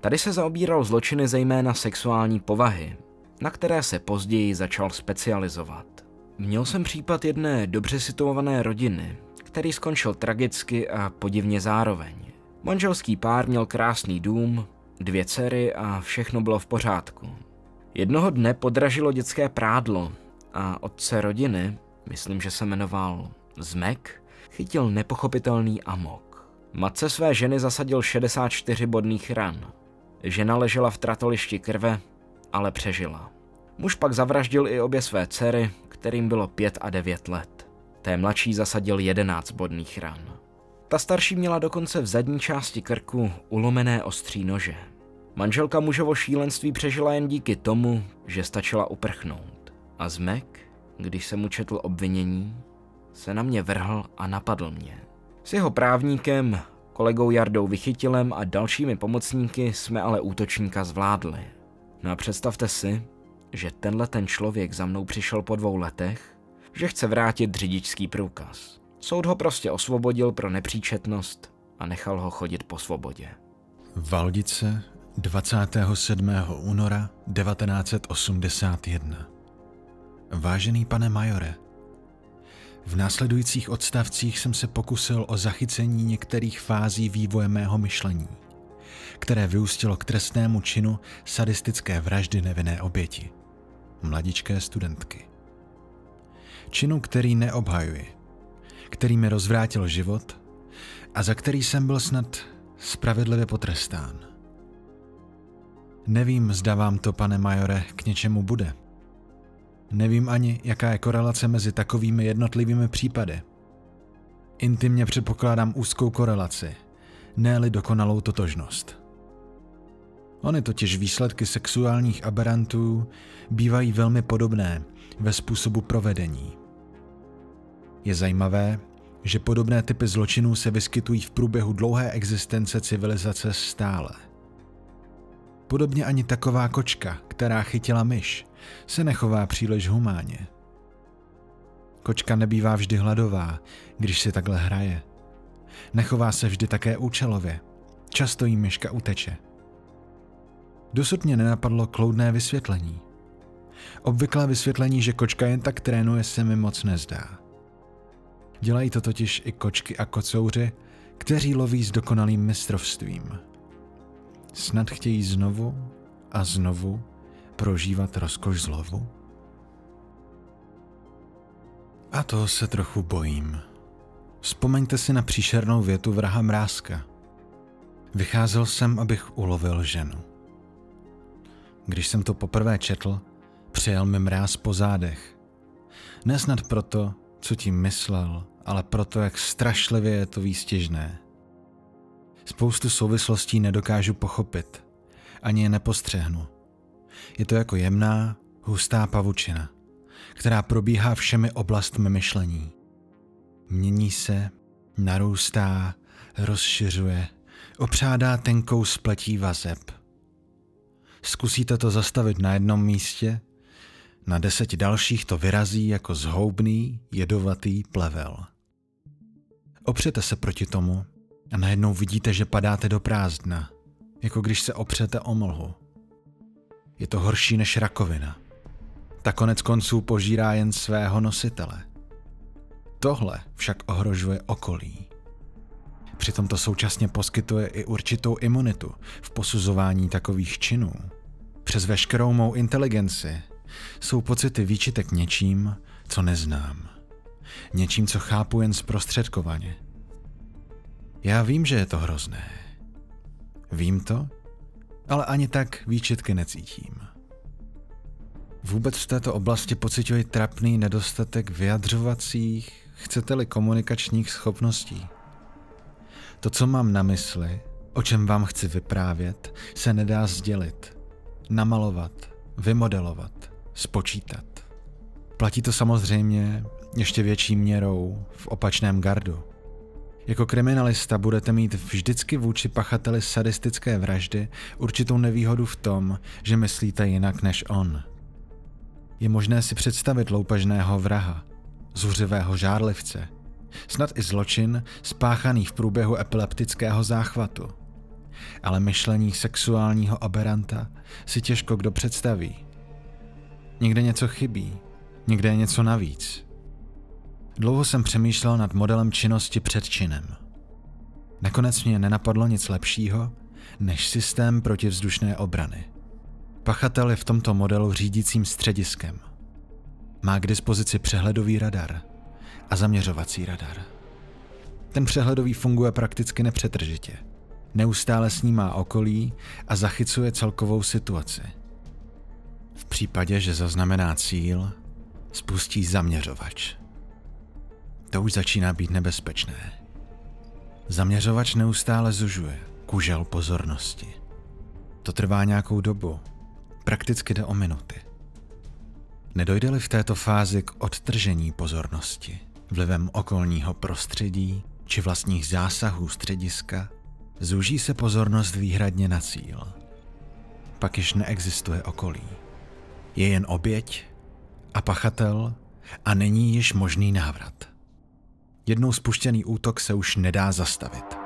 Tady se zaobíral zločiny zejména sexuální povahy, na které se později začal specializovat. Měl jsem případ jedné dobře situované rodiny, který skončil tragicky a podivně zároveň. Manželský pár měl krásný dům, dvě dcery a všechno bylo v pořádku. Jednoho dne podražilo dětské prádlo a otce rodiny, myslím, že se jmenoval Zmek, chytil nepochopitelný amok. Matce své ženy zasadil šedesát čtyři bodných ran. Žena ležela v tratolišti krve, ale přežila. Muž pak zavraždil i obě své dcery, kterým bylo pět a devět let. Té mladší zasadil jedenáct bodných ran. Ta starší měla dokonce v zadní části krku ulomené ostří nože. Manželka mužovo šílenství přežila jen díky tomu, že stačila uprchnout. A Zmek, když jsem mu četl obvinění, se na mě vrhl a napadl mě. S jeho právníkem, kolegou Jardou Vychytilem a dalšími pomocníky jsme ale útočníka zvládli. No a představte si, že tenhle ten člověk za mnou přišel po dvou letech, že chce vrátit řidičský průkaz. Soud ho prostě osvobodil pro nepříčetnost a nechal ho chodit po svobodě. Valdice, dvacátého sedmého února devatenáct set osmdesát jedna. Vážený pane majore, v následujících odstavcích jsem se pokusil o zachycení některých fází vývoje mého myšlení, které vyústilo k trestnému činu sadistické vraždy nevinné oběti, mladičké studentky. Činu, který neobhajuji, který mi rozvrátil život a za který jsem byl snad spravedlivě potrestán. Nevím, zda vám to, pane majore, k něčemu bude. Nevím ani, jaká je korelace mezi takovými jednotlivými případy. Intimně předpokládám úzkou korelaci, ne-li dokonalou totožnost. Ony totiž výsledky sexuálních aberrantů bývají velmi podobné ve způsobu provedení. Je zajímavé, že podobné typy zločinů se vyskytují v průběhu dlouhé existence civilizace stále. Podobně ani taková kočka, která chytila myš, se nechová příliš humánně. Kočka nebývá vždy hladová, když si takhle hraje. Nechová se vždy také účelově. Často jí myška uteče. Dosud mě nenapadlo kloudné vysvětlení. Obvyklé vysvětlení, že kočka jen tak trénuje, se mi moc nezdá. Dělají to totiž i kočky a kocouři, kteří loví s dokonalým mistrovstvím. Snad chtějí znovu a znovu prožívat rozkoš zlovu? A toho se trochu bojím. Vzpomeňte si na příšernou větu vraha Mrázka. Vycházel jsem, abych ulovil ženu. Když jsem to poprvé četl, přijel mi mráz po zádech. Nesnad proto, co tím myslel, ale proto, jak strašlivě je to výstižné. Spoustu souvislostí nedokážu pochopit, ani je nepostřehnu. Je to jako jemná, hustá pavučina, která probíhá všemi oblastmi myšlení. Mění se, narůstá, rozšiřuje, opřádá tenkou spletí vazeb. Zkusíte to zastavit na jednom místě, na deseti dalších to vyrazí jako zhoubný, jedovatý plevel. Opřete se proti tomu a najednou vidíte, že padáte do prázdna, jako když se opřete o mlhu. Je to horší než rakovina. Ta konec konců požírá jen svého nositele. Tohle však ohrožuje okolí. Přitom to současně poskytuje i určitou imunitu v posuzování takových činů. Přes veškerou mou inteligenci jsou pocity výčitek něčím, co neznám. Něčím, co chápu jen zprostředkovaně. Já vím, že je to hrozné. Vím to, ale ani tak výčitky necítím. Vůbec v této oblasti pociťuji trapný nedostatek vyjadřovacích, chcete-li komunikačních schopností. To, co mám na mysli, o čem vám chci vyprávět, se nedá sdělit, namalovat, vymodelovat, spočítat. Platí to samozřejmě ještě větší měrou v opačném gardu. Jako kriminalista budete mít vždycky vůči pachateli sadistické vraždy určitou nevýhodu v tom, že myslíte jinak než on. Je možné si představit loupežného vraha, zuřivého žárlivce, snad i zločin spáchaný v průběhu epileptického záchvatu. ale myšlení sexuálního aberanta si těžko kdo představí. Někde něco chybí, někde je něco navíc. Dlouho jsem přemýšlel nad modelem činnosti před činem. Nakonec mě nenapadlo nic lepšího, než systém protivzdušné obrany. Pachatel je v tomto modelu řídícím střediskem. Má k dispozici přehledový radar a zaměřovací radar. Ten přehledový funguje prakticky nepřetržitě. Neustále snímá okolí a zachycuje celkovou situaci. V případě, že zaznamená cíl, spustí zaměřovač. To už začíná být nebezpečné. Zaměřovač neustále zužuje kužel pozornosti. To trvá nějakou dobu, prakticky jde o minuty. Nedojde-li v této fázi k odtržení pozornosti vlivem okolního prostředí či vlastních zásahů střediska, zúží se pozornost výhradně na cíl. Pak již neexistuje okolí. Je jen oběť a pachatel a není již možný návrat. Jednou spuštěný útok se už nedá zastavit.